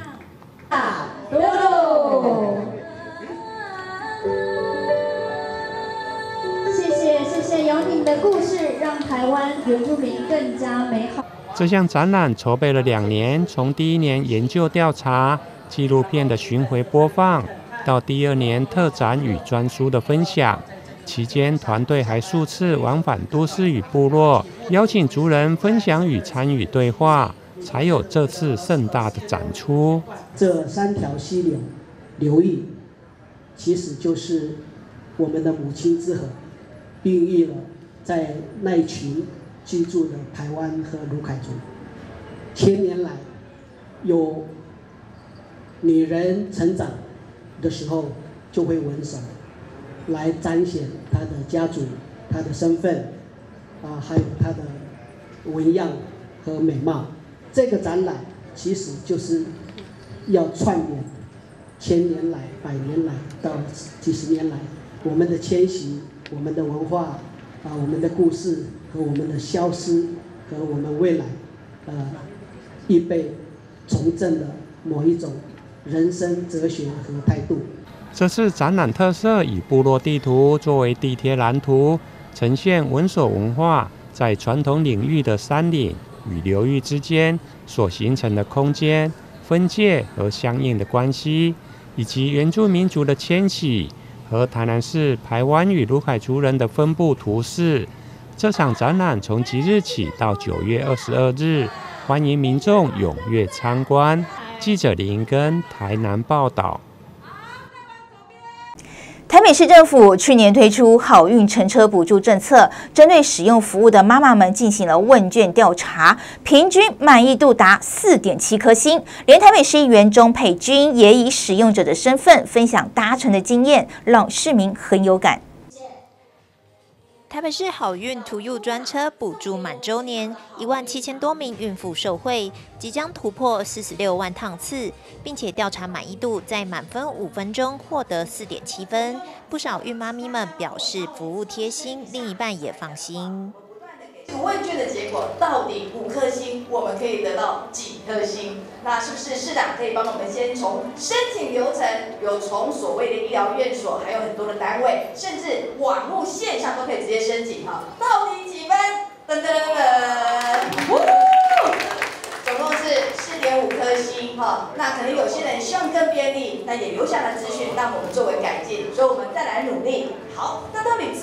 Speaker 13: 谢谢谢谢有你们的故事，让台湾原住民更加美好。
Speaker 11: 这项展览筹备了两年，从第一年研究调查、纪录片的巡回播放，到第二年特展与专书的分享。期间，团队还数次往返都市与部落，邀请族人分享与参与对话，才有这次盛大的展出。
Speaker 16: 这三条溪流流域，其实就是我们的母亲之河，孕育了在那一群居住的排湾和卢凯族。千年来，有女人成长的时候就会纹手，来彰显她的家族、她的身份，啊，还有她的纹样和美貌。这个展览其实就是要串联千年来、百年来到几十年来我们的迁徙、我们的文化啊、我们的故事和我们的消失和我们未来，呃，预备重振的某一种人生哲学和态度。
Speaker 11: 这次展览特色以部落地图作为地贴蓝图，呈现文手文化在传统领域的山岭与流域之间所形成的空间分界和相应的关系，以及原住民族的迁徙和台南市排湾与卢凯族人的分布图示。这场展览从即日起到九月二十二日，欢迎民众踊跃参观。记者林英根台南报道。
Speaker 14: 台北市政府去年推出好运乘车补助政策，针对使用服务的妈妈们进行了问卷调查，平均满意度达 四点七 颗星。连台北市议员钟佩君也以使用者的身份分享搭乘的经验，让市民很有感。
Speaker 19: 台北市好运 To You 专车补助满周年，一万七千多名孕妇受惠，即将突破四十六万趟次，并且调查满意度在满分五分钟获得 四点七 分。不少孕妈咪们表示服务贴心，另一半也放心。
Speaker 26: 问卷的结果到底五颗星，我们可以得到几颗星？那是不是市长可以帮我们先从申请流程，有从所谓的医疗院所，还有很多的单位，甚至网络线上都可以直接申请哈，到底几分？噔噔噔噔，总共是四点五颗星哈。那可能有些人希望更便利，那也留下了资讯，让我们作为改进，所以我们再来努力。好，那到底支付体验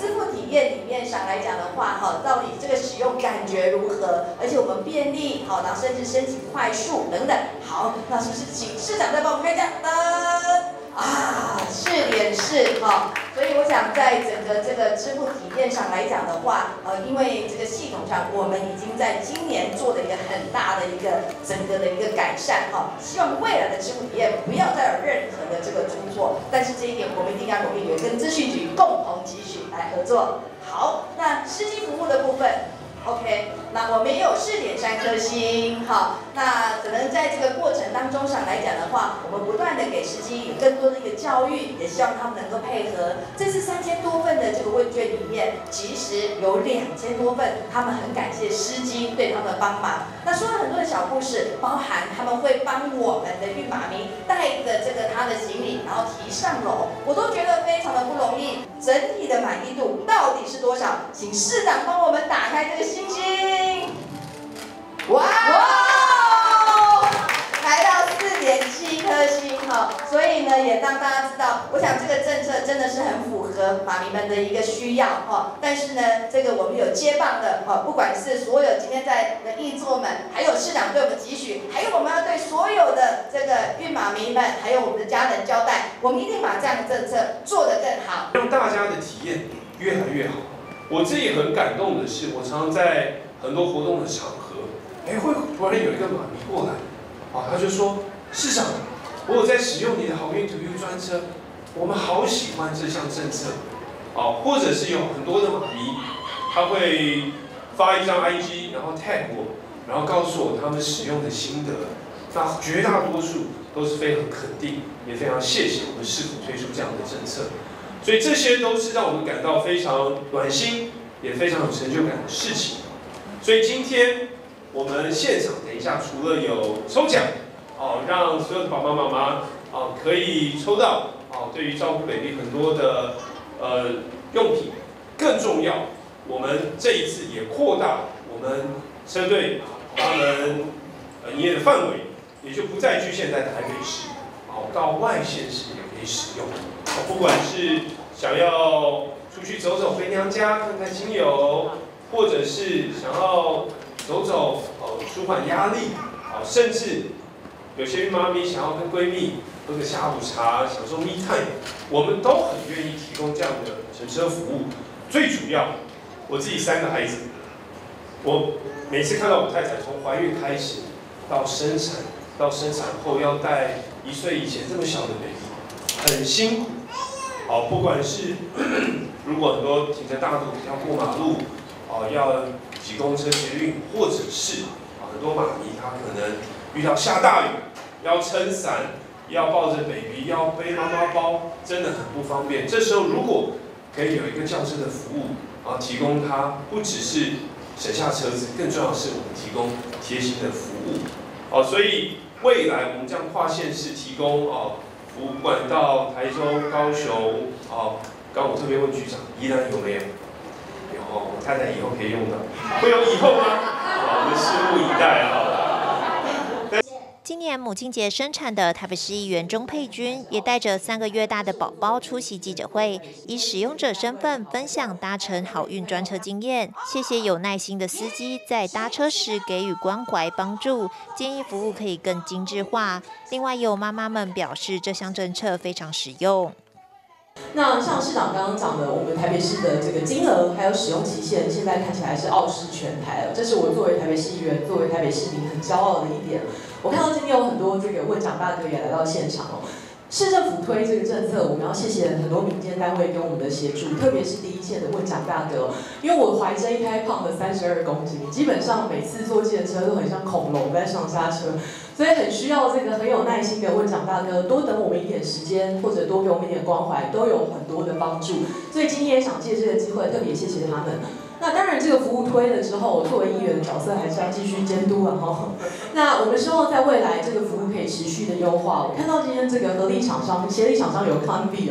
Speaker 26: 验里面上来讲的话，哈，到底这个使用感觉如何？而且我们便利，好，然后甚至申请快速等等。好，那是不是请市长再帮我们看一下？噔。啊，是脸是哈，所以我想在整个这个支付体验上来讲的话，呃，因为这个系统上我们已经在今年做了一个很大的一个整个的一个改善哈，希望未来的支付体验不要再有任何的这个出错，但是这一点我们一定要努力的跟资讯局共同期许来合作。好，那司机服务的部分。OK， 那我们也有试点三颗星，好，那可能在这个过程当中上来讲的话，我们不断的给司机有更多的一个教育，也希望他们能够配合。这次三千多份的这个问卷里面，其实有两千多份，他们很感谢司机对他们的帮忙。那说了很多的小故事，包含他们会帮我们的孕妈咪带着这个他的行李，然后提上楼，我都觉得非常的不容易。整体的满意度到底是多少？请市长帮我们打开这个星星。哇哦，来到四点七颗星哈，所以呢也让大家知道，我想这个政策真的是很符合妈咪们的一个需要哈。但是呢，这个我们有接棒的哈，不管是所有今天在的议座们，还有市长对我们期许，还有我们要对所有的这个孕妈咪们，还有我们的家人交代，我们一定把这样的政策做得更好，
Speaker 4: 让大家的体验越来越好。我自己很感动的是，我常常在很多活动的场合，哎，会突然有一个妈咪过来，啊，他就说：“市长，我有在使用你的好运 to you 专车，我们好喜欢这项政策。”啊，或者是有很多的妈咪，他会发一张 I G， 然后 tag 我，然后告诉我他们使用的心得。那绝大多数都是非常肯定，也非常谢谢我们市府推出这样的政策。所以这些都是让我们感到非常暖心，也非常有成就感的事情。所以今天我们现场等一下除了有抽奖，哦，让所有的爸爸妈妈哦可以抽到哦，对于照顾 baby 很多的呃用品，更重要，我们这一次也扩大我们车队他们呃营业的范围，也就不再局限在台北市，哦，到外县市也可以使用。不管是想要出去走走回娘家看看亲友，或者是想要走走哦舒缓压力，哦甚至有些孕妈咪想要跟闺蜜喝个下午茶，享受 me time， 我们都很愿意提供这样的乘车服务。最主要，我自己三个孩子，我每次看到我太太从怀孕开始到生产，到生产后要带一岁以前这么小的 baby， 很辛苦。哦，不管是如果很多停着大路要过马路，哦要挤公车捷运，或者是啊很多妈咪她可能遇到下大雨，要撑伞，要抱着 baby， 要背妈妈包，真的很不方便。这时候如果可以有一个轿车的服务，啊提供它不只是省下车子，更重要的是我们提供贴心的服务。哦，所以未来我们这样跨县市提供哦。服务不管到台中、高雄，哦，刚我特别问局长，宜兰有没有？有，我太太以后可以用到，会有以后吗？好，我们拭目以待啊。
Speaker 19: 今年母亲节生产的台北市议员钟佩君也带着三个月大的宝宝出席记者会，以使用者身份分享搭乘好运专车经验，谢谢有耐心的司机在搭车时给予关怀帮助，建议服务可以更精致化。另外有妈妈们表示这项政策非常实用。
Speaker 15: 那像市长刚刚讲的，我们台北市的这个金额还有使用期限，现在看起来是傲视全台了。这是我作为台北市议员，作为台北市民很骄傲的一点。我看到今天有很多这个问长大哥也来到现场哦。市政府推这个政策，我们要谢谢很多民间单位跟我们的协助，特别是第一线的问长大哥，因为我怀着一胎胖的三十二公斤，基本上每次坐计程车都很像恐龙在上下车，所以很需要这个很有耐心的问长大哥多等我们一点时间，或者多给我们一点关怀，都有很多的帮助。所以今天也想借这个机会特别谢谢他们。那当然，这个服务推了之后，我作为议员的角色还是要继续监督了哈。那我们希望在未来这个服务可以持续的优化。我看到今天这个合力厂商、协力厂商有康比哦，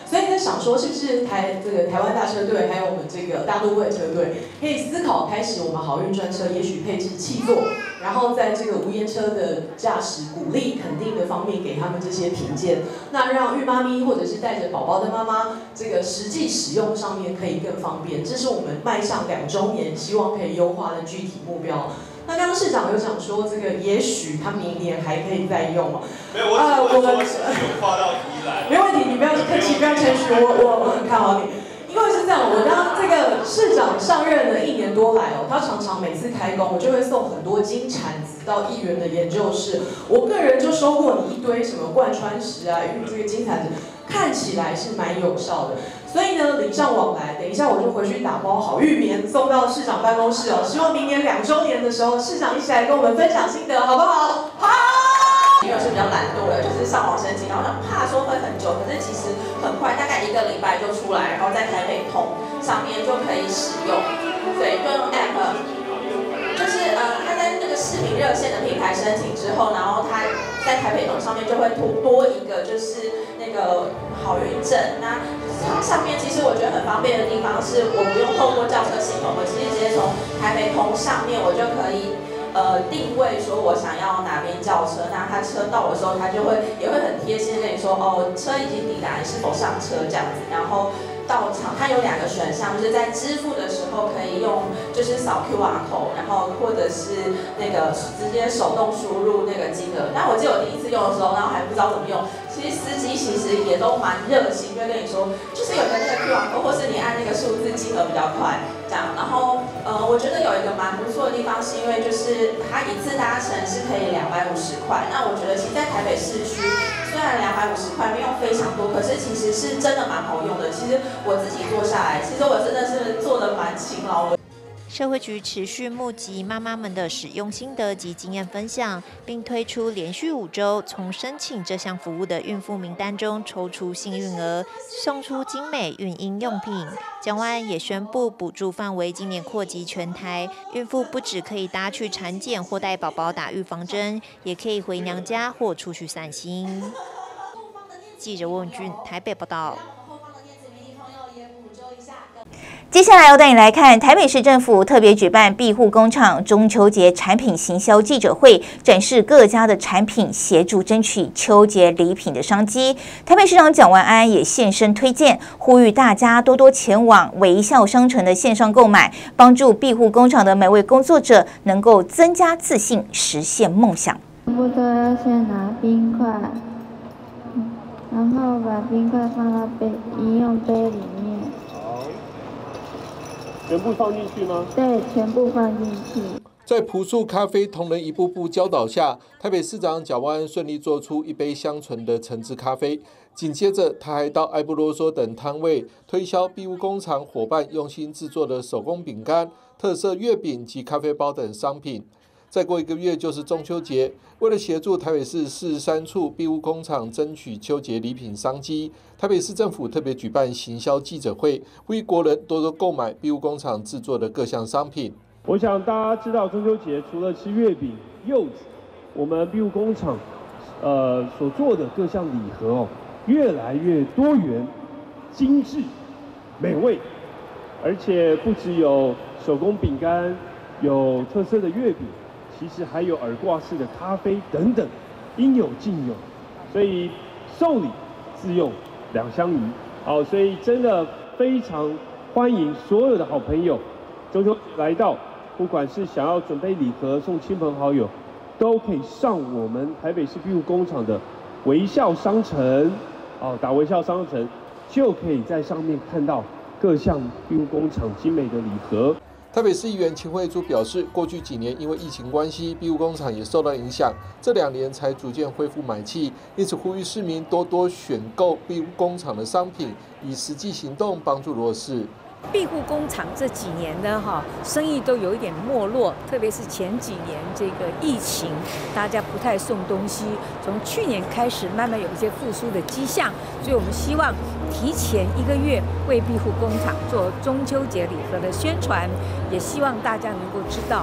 Speaker 15: 所以在想说，是不是台这个台湾大车队，还有我们这个大都会车队，可以思考开始我们好运专车，也许配置汽座，然后在这个无烟车的驾驶鼓励肯定的方面，给他们这些评鉴，那让孕妈咪或者是带着宝宝的妈妈，这个实际使用上面可以更方便。这是我们迈向两周年，希望可以优化的具体目标。那刚刚市长有讲说，这个也许他明年还可以再用哦。
Speaker 4: 没有，我只会说是有画到宜兰。
Speaker 15: 没问题，你不要客气，不要谦虚，我我我很看好你。因为是这样，我刚刚这个市长上任了一年多来哦，他常常每次开工，我就会送很多金铲子到议员的研究室。我个人就收过你一堆什么贯穿石啊，因为这个金铲子看起来是蛮有效的。所以呢，礼尚往来，等一下我就回去打包好玉棉送到市长办公室哦。希望明年两周年的时候，市长一起来跟我们分享心得，好不好？好。
Speaker 26: 因为是比较懒惰的，就是上网申请，然后怕说会很久，可是其实很快，大概一个礼拜就出来，然后在台北通上面就可以使用。对，就用 App， 就是呃，他在那个市民热线的平台申请之后，然后他在台北通上面就会多多一个就是那个好运证。那它上面其实我觉得很方便的地方是，我不用透过轿车系统，我其实直接从台北通上面我就可以。呃，定位说我想要哪边叫车，那他车到的时候，他就会也会很贴心的跟你说，哦，车已经抵达，你是否上车这样子。然后到场，它有两个选项，就是在支付的时候可以用，就是扫 Q R code， 然后或者是那个直接手动输入那个金额。那我记得我第一次用的时候，然后还不知道怎么用，其实司机其实也都蛮热心，就会跟你说，就是有个那个 Q R code， 或是你按那个数字，金额比较快。这样，然后呃，我觉得有一个蛮不错的地方，是因为就是它一次搭乘是可以两百五十块。那我觉得其实，在台北市区，虽然两百五十块没有非常多，可是其实是真的蛮好用的。其实我自己做下来，其实我真的是做的蛮勤劳的。
Speaker 19: 社会局持续募集妈妈们的使用心得及经验分享，并推出连续五周从申请这项服务的孕妇名单中抽出幸运儿，送出精美孕婴用品。蒋万安也宣布补助范围今年扩及全台，孕妇不只可以搭去产检或带宝宝打预防针，也可以回娘家或出去散心。记者温俊台北报道。
Speaker 14: 接下来要带你来看台北市政府特别举办庇护工厂中秋节产品行销记者会，展示各家的产品，协助争取秋节礼品的商机。台北市长蒋万安也现身推荐，呼吁大家多多前往微笑商城的线上购买，帮助庇护工厂的每位工作者能够增加自信，实现梦想。
Speaker 18: 全部都要先拿冰块，然后把冰块放到杯饮用杯里面。
Speaker 6: 全部放进去吗？
Speaker 18: 对，全部放进去。
Speaker 7: 在朴素咖啡同仁一步步教导下，台北市长蒋万安顺利做出一杯香醇的橙汁咖啡。紧接着，他还到爱不啰嗦等摊位推销庇护工厂伙伴用心制作的手工饼干、特色月饼及咖啡包等商品。再过一个月就是中秋节，为了协助台北市四十三处庇护工厂争取秋节礼品商机，台北市政府特别举办行销记者会，呼吁国人多多购买庇护工厂制作的各项商品。
Speaker 6: 我想大家知道，中秋节除了吃月饼、柚子，我们庇护工厂呃所做的各项礼盒哦，越来越多元、精致、美味，而且不只有手工饼干，有特色的月饼。其实还有耳挂式的咖啡等等，应有尽有，所以送礼自用两相宜。好，所以真的非常欢迎所有的好朋友，中秋来到，不管是想要准备礼盒送亲朋好友，都可以上我们台北市庇护工厂的微笑商城，哦，打微笑商城就可以在上面看到各项庇护工厂精美的礼盒。
Speaker 7: 台北市议员秦慧珠表示，过去几年因为疫情关系，庇护工厂也受到影响，这两年才逐渐恢复买气，因此呼吁市民多多选购庇护工厂的商品，以实际行动帮助弱势。
Speaker 20: 庇护工厂这几年呢，哈，生意都有一点没落，特别是前几年这个疫情，大家不太送东西，从去年开始慢慢有一些复苏的迹象，所以我们希望提前一个月为庇护工厂做中秋节礼盒的宣传，也希望大家能够知道，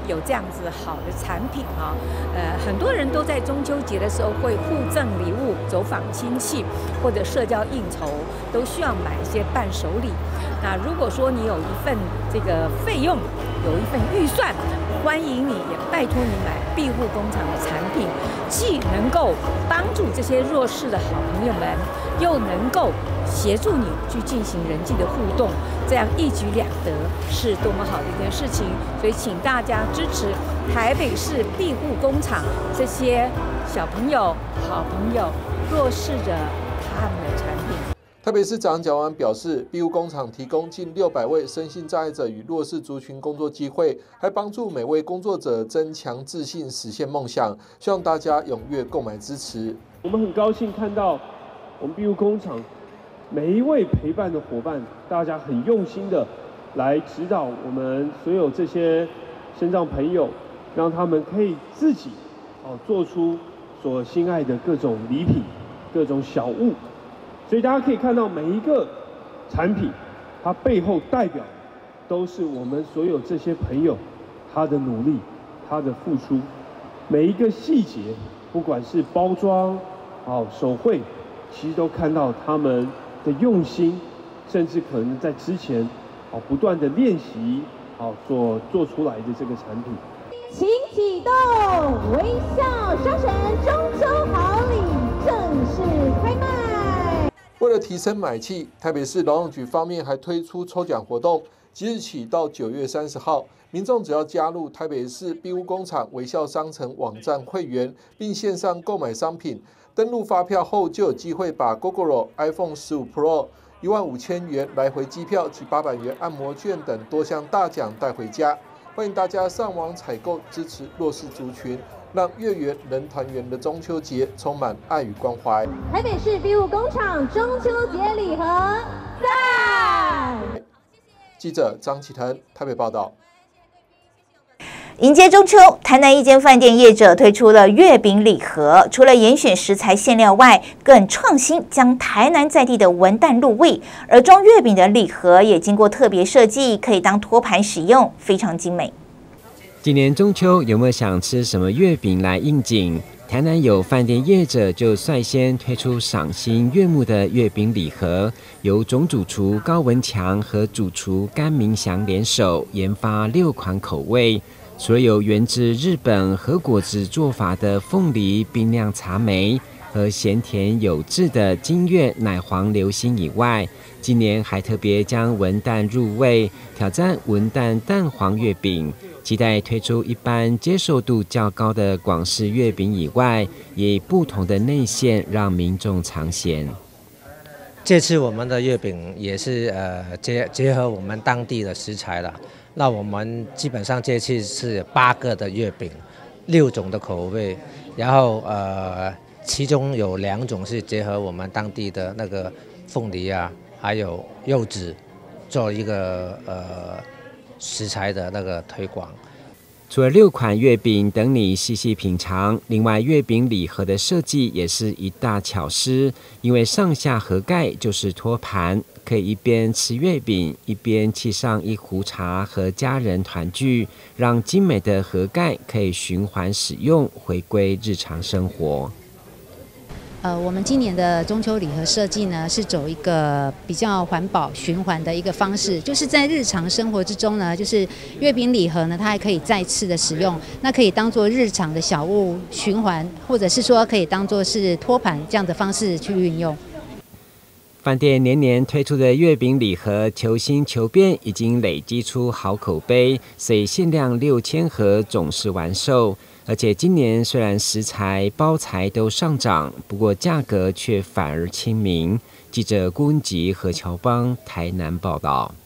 Speaker 20: 有这样子好的产品啊，呃，很多人都在中秋节的时候会互赠礼物、走访亲戚或者社交应酬，都需要买一些伴手礼。那如果说你有一份这个费用，有一份预算，欢迎你，也拜托你买庇护工厂的产品，既能够帮助这些弱势的好朋友们，又能够协助你去进行人际的互动，这样一举两得，是多么好的一件事情。所以请大家支持台北市庇护工厂这些小朋友、好朋友、弱势者他们的产品。
Speaker 7: 台北市长蒋万安表示，庇护工厂提供近六百位身心障碍者与弱势族群工作机会，还帮助每位工作者增强自信，实现梦想。希望大家踊跃购买支持。
Speaker 6: 我们很高兴看到我们庇护工厂每一位陪伴的伙伴，大家很用心的来指导我们所有这些身障朋友，让他们可以自己哦做出所心爱的各种礼品、各种小物。所以大家可以看到每一个产品，它背后代表都是我们所有这些朋友他的努力、他的付出，每一个细节，不管是包装、哦手绘，其实都看到他们的用心，甚至可能在之前哦不断的练习，哦所做出来的这个产品。
Speaker 13: 请启动微笑商城中秋好礼正式开卖。
Speaker 7: 为了提升买气，台北市劳动局方面还推出抽奖活动，即日起到九月三十号，民众只要加入台北市庇护工厂微笑商城网站会员，并线上购买商品，登录发票后就有机会把 Gogoro iPhone 十五 Pro 一万五千元来回机票及八百元按摩券等多项大奖带回家。欢迎大家上网采购，支持弱势族群，让月圆人团圆的中秋节充满爱与关怀。
Speaker 13: 台北市庇护工厂中秋节礼盒赞。
Speaker 7: 记者张启腾台北报道。
Speaker 14: 迎接中秋，台南一间饭店业者推出了月饼礼盒，除了严选食材馅料外，更创新将台南在地的文旦入味，而装月饼的礼盒也经过特别设计，可以当托盘使用，非常精美。
Speaker 3: 今年中秋有没有想吃什么月饼来应景？台南有饭店业者就率先推出赏心悦目的月饼礼盒，由总主厨高文强和主厨甘明祥联手研发六款口味。除了有源自日本和果子做法的凤梨冰酿茶梅和咸甜有致的金月奶黄流心以外，今年还特别将文旦入味，挑战文旦蛋黄月饼，期待推出一般接受度较高的广式月饼以外，也以不同的内馅让民众尝鲜。
Speaker 5: 这次我们的月饼也是呃结结合我们当地的食材了。那我们基本上这次是八个的月饼，六种的口味，然后呃，其中有两种是结合我们当地的那个凤梨啊，还有柚子，做一个呃食材的那个推广。
Speaker 3: 除了六款月饼等你细细品尝，另外月饼礼盒的设计也是一大巧思，因为上下合盖就是托盘，可以一边吃月饼，一边沏上一壶茶和家人团聚，让精美的盒盖可以循环使用，回归日常生活。
Speaker 21: 呃，我们今年的中秋礼盒设计呢，是走一个比较环保循环的一个方式，就是在日常生活之中呢，就是月饼礼盒呢，它还可以再次的使用，那可以当做日常的小物循环，或者是说可以当做是托盘这样的方式去运用。
Speaker 3: 饭店年年推出的月饼礼盒求新求变，已经累积出好口碑，所以限量六千盒总是完售。而且今年虽然食材、包材都上涨，不过价格却反而亲民。记者郭文吉和乔邦台南报道。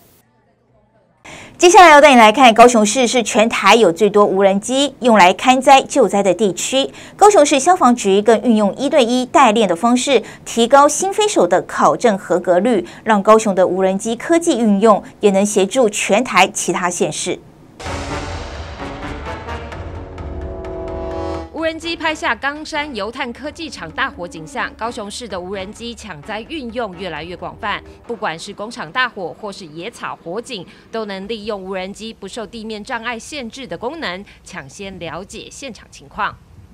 Speaker 14: 接下来要带你来看，高雄市是全台有最多无人机用来勘灾救灾的地区。高雄市消防局更运用一对一代练的方式，提高新飞手的考证合格率，让高雄的无人机科技运用也能协助全台其他县市。
Speaker 1: 无人机拍下冈山油炭科技厂大火景象，高雄市的无人机抢灾运用越来越广泛，不管是工厂大火或是野草火警，都能利用无人机不受地面障碍限制的功能，抢先了解现场情况。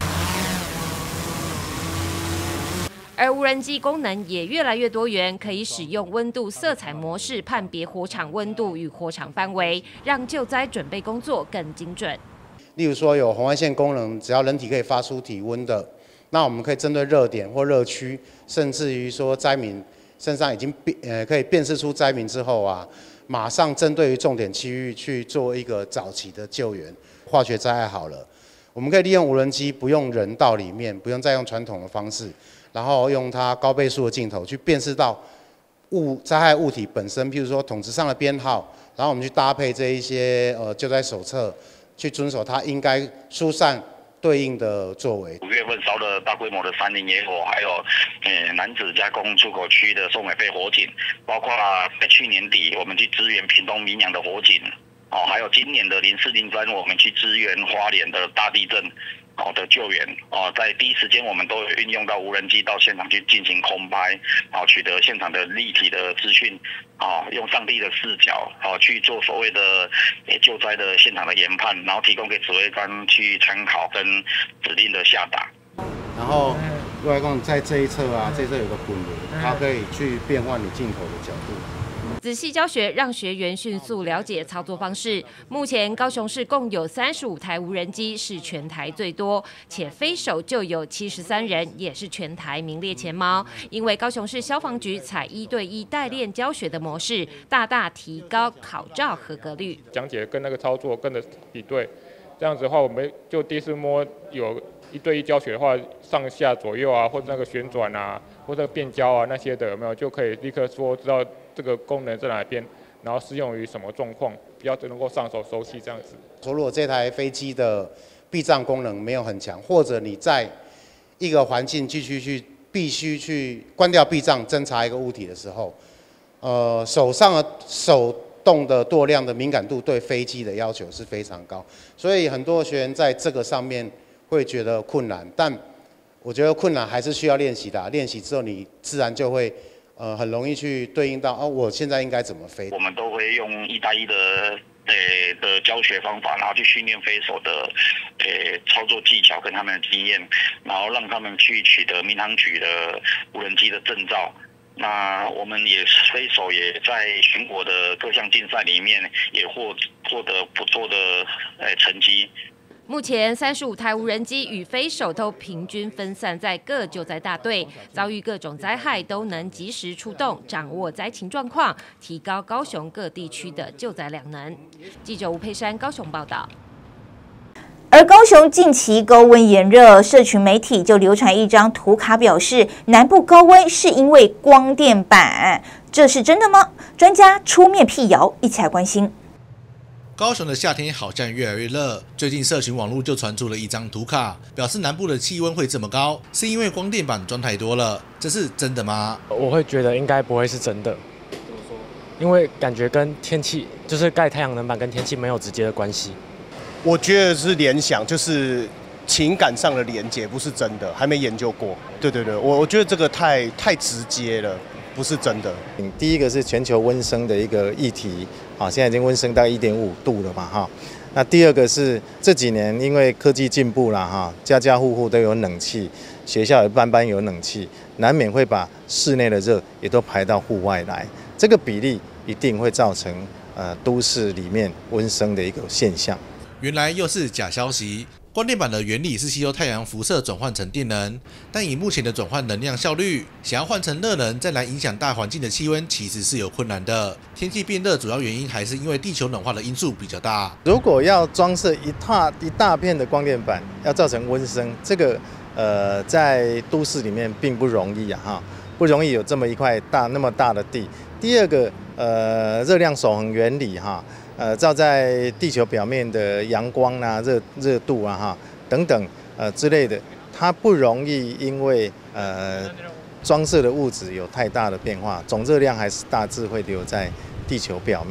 Speaker 1: 而无人机功能也越来越多元，可以使用温度、色彩模式判别火场温度与火场范围，让救灾准备工作更精准。
Speaker 2: 例如说有红外线功能，只要人体可以发出体温的，那我们可以针对热点或热区，甚至于说灾民身上已经辨呃可以辨识出灾民之后啊，马上针对于重点区域去做一个早期的救援。化学灾害好了，我们可以利用无人机，不用人到里面，不用再用传统的方式。然后用它高倍数的镜头去辨识到物灾害物体本身，譬如说桶子上的编号，然后我们去搭配这一些呃救灾手册，去遵守它应该疏散对应的作为。
Speaker 17: 五月份烧了大规模的山林野火，还有呃楠梓加工出口区的宋美飞火警，包括在去年底我们去支援屏东民养的火警，哦，还有今年的零四零三我们去支援花莲的大地震。好的救援哦，在第一时间我们都有运用到无人机到现场去进行空拍，好取得现场的立体的资讯，好用上帝的视角，好去做所谓的诶救灾的现场的研判，然后提供给指挥官去参考跟指令的下达。
Speaker 2: 然后另外讲在这一侧啊，这一侧有个滚轮，它可以去变换你镜头的角度。
Speaker 1: 仔细教学，让学员迅速了解操作方式。目前高雄市共有三十五台无人机，是全台最多，且飞手就有七十三人，也是全台名列前茅。因为高雄市消防局采一对一代练教学的模式，大大提高考照合格率。
Speaker 11: 讲解跟那个操作跟着比对，这样子的话，我们就第一次摸有一对一教学的话，上下左右啊，或者那个旋转啊，或者变焦啊那些的，有没有就可以立刻说知道这个功能在哪边，然后适用于什么状况，比较能够上手熟悉这样子。
Speaker 2: 说如果这台飞机的避障功能没有很强，或者你在一个环境继续去必须去关掉避障侦查一个物体的时候，呃，手上的手动的舵量的敏感度对飞机的要求是非常高，所以很多学员在这个上面会觉得困难，但我觉得困难还是需要练习的、啊。练习之后，你自然就会呃很容易去对应到哦，我现在应该怎么飞。
Speaker 17: 我们都会用一带一的呃的教学方法，然后去训练飞手的呃操作技巧跟他们的经验，然后让他们去取得民航局的无人机的证照。那我们也飞手也在全国的各项竞赛里面也获获得不错的呃成绩。
Speaker 1: 目前三十五台无人机与飞手都平均分散在各救灾大队，遭遇各种灾害都能及时出动，掌握灾情状况，提高高雄各地区的救灾量能。记者吴佩珊高雄报道。
Speaker 14: 而高雄近期高温炎热，社群媒体就流传一张图卡，表示南部高温是因为光电板，这是真的吗？专家出面辟谣，一起来关心。
Speaker 22: 高雄的夏天好像越来越热，最近社群网络就传出了一张图卡，表示南部的气温会这么高，是因为光电板装太多了，这是真的吗？
Speaker 23: 我会觉得应该不会是真的，因为感觉跟天气，就是盖太阳能板跟天气没有直接的关系。
Speaker 24: 我觉得是联想，就是情感上的连结，不是真的，还没研究过。对对对，我我觉得这个太太直接了，不是真的。
Speaker 25: 第一个是全球温升的一个议题，好，现在已经温升到一点五度了嘛，哈。那第二个是这几年因为科技进步了，哈，家家户户都有冷气，学校也班班有冷气，难免会把室内的热也都排到户外来，这个比例一定会造成呃都市里面温升的一个现象。
Speaker 22: 原来又是假消息。光电板的原理是吸收太阳辐射转换成电能，但以目前的转换能量效率，想要换成热能再来影响大环境的气温，其实是有困难的。天气变热主要原因还是因为地球暖化的因素比较大。
Speaker 25: 如果要装设一大一大片的光电板，要造成温升，这个呃在都市里面并不容易啊，哈，不容易有这么一块大那么大的地。第二个呃热量守恒原理哈。呃，照在地球表面的阳光啊、热热度啊、哈等等呃之类的，它不容易因为呃装设的物质有太大的变化，总热量还是大致会留在地球表面。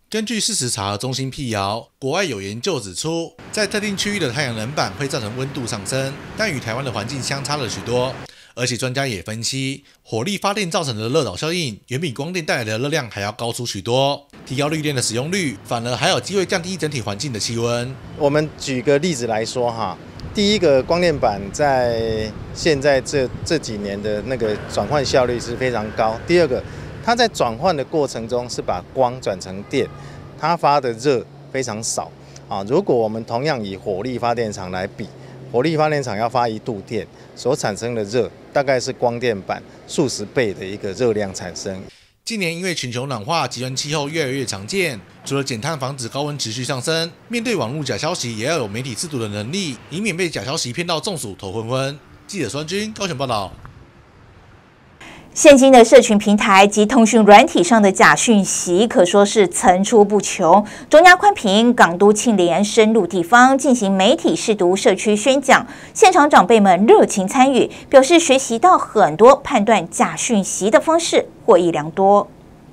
Speaker 22: 根据事实查核中心辟谣，国外有研究指出，在特定区域的太阳能板会造成温度上升，但与台湾的环境相差了许多。而且专家也分析，火力发电造成的热岛效应远比光电带来的热量还要高出许多。提高绿电的使用率，反而还有机会降低整体环境的气温。
Speaker 25: 我们举个例子来说哈，第一个光电板在现在这这几年的那个转换效率是非常高。第二个，它在转换的过程中是把光转成电，它发的热非常少啊。如果我们同样以火力发电厂来比，火力发电厂要发一度电，所产生的热大概是光电板数十倍的一个热量产生。
Speaker 22: 近年因为全球暖化、极端气候越来越常见，除了减碳防止高温持续上升，面对网络假消息也要有媒体识读的能力，以免被假消息骗到中暑头昏昏。记者孙军高雄报道。
Speaker 14: 现今的社群平台及通讯软体上的假讯息可说是层出不穷。中嘉宽屏、港都庆联深入地方进行媒体识读社区宣讲，现场长辈们热情参与，表示学习到很多判断假讯息的方式，获益良多。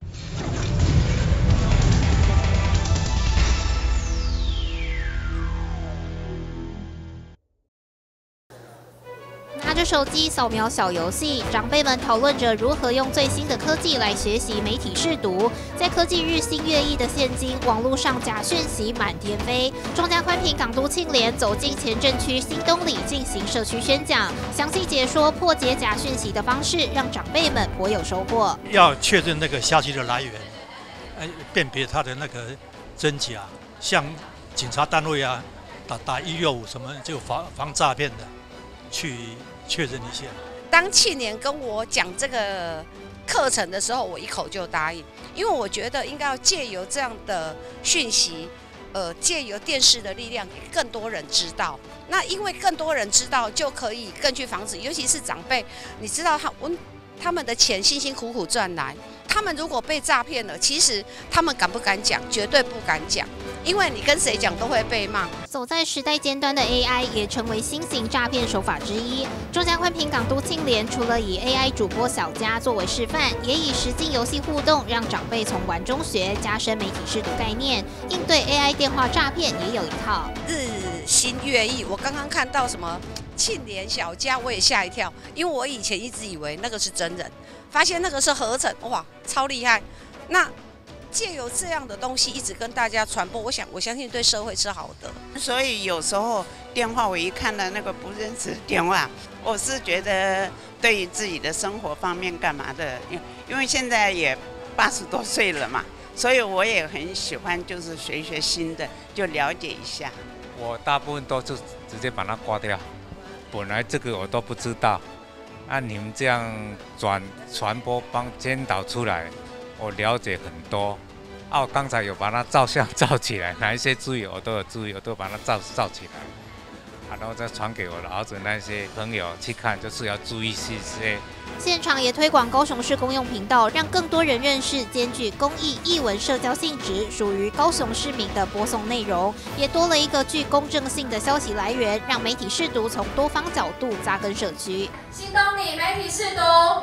Speaker 4: 拿着手机扫描小游戏，长辈们讨论着如何用最新的科技来学习媒体识读。在科技日新月异的现今，网络上假讯息满天飞。中嘉宽屏港都庆联走进前镇区新东里进行社区宣讲，详细解说破解假讯息的方式，让长辈们颇有收获。
Speaker 8: 要确认那个消息的来源，哎，辨别它的那个真假，像警察单位啊，打打一六五什么就防防诈骗的，去确认一下。
Speaker 9: 当庆联跟我讲这个课程的时候，我一口就答应，因为我觉得应该要借由这样的讯息，呃，借由电视的力量，给更多人知道。那因为更多人知道，就可以更去防止，尤其是长辈，你知道他我他们的钱辛辛苦苦赚来，他们如果被诈骗了，其实他们敢不敢讲？绝对不敢讲。因为你跟谁讲都会被骂。
Speaker 4: 走在时代尖端的 A I 也成为新型诈骗手法之一。中嘉宽屏港都庆联除了以 A I 主播小佳作为示范，也以实境游戏互动，让长辈从玩中学，加深媒体识读概念。应对 A I 电话诈骗也有一套。
Speaker 9: 日新月异，我刚刚看到什么庆联小佳，我也吓一跳，因为我以前一直以为那个是真人，发现那个是合成，哇，超厉害。那借由这样的东西一直跟大家传播，我想我相信对社会是好的。
Speaker 10: 所以有时候电话我一看到那个不认识的电话，我是觉得对于自己的生活方面干嘛的，因为现在也八十多岁了嘛，所以我也很喜欢就是学一学新的，就了解一下。
Speaker 12: 我大部分都是直接把它挂掉，本来这个我都不知道，按你们这样转传播帮宣导出来，我了解很多。啊，我刚才有把它照相照起来，哪一些注意我都有注意，我都把它照照起来，啊，然后再传给我的儿子那些朋友去看，就是要注意些些。
Speaker 4: 现场也推广高雄市公用频道，让更多人认识兼具公益、艺文、社交性质，属于高雄市民的播送内容，也多了一个具公正性的消息来源，让媒体识读从多方角度扎根社区。
Speaker 16: 新东里媒体识读，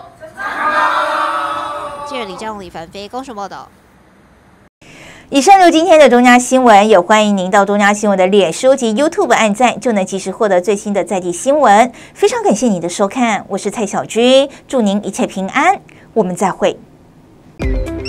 Speaker 4: 记者李章、李凡飞，高雄报道。
Speaker 14: 以上就是今天的中嘉新闻，也欢迎您到中嘉新闻的脸书及 YouTube 按赞，就能及时获得最新的在地新闻。非常感谢您的收看，我是蔡小军，祝您一切平安，我们再会。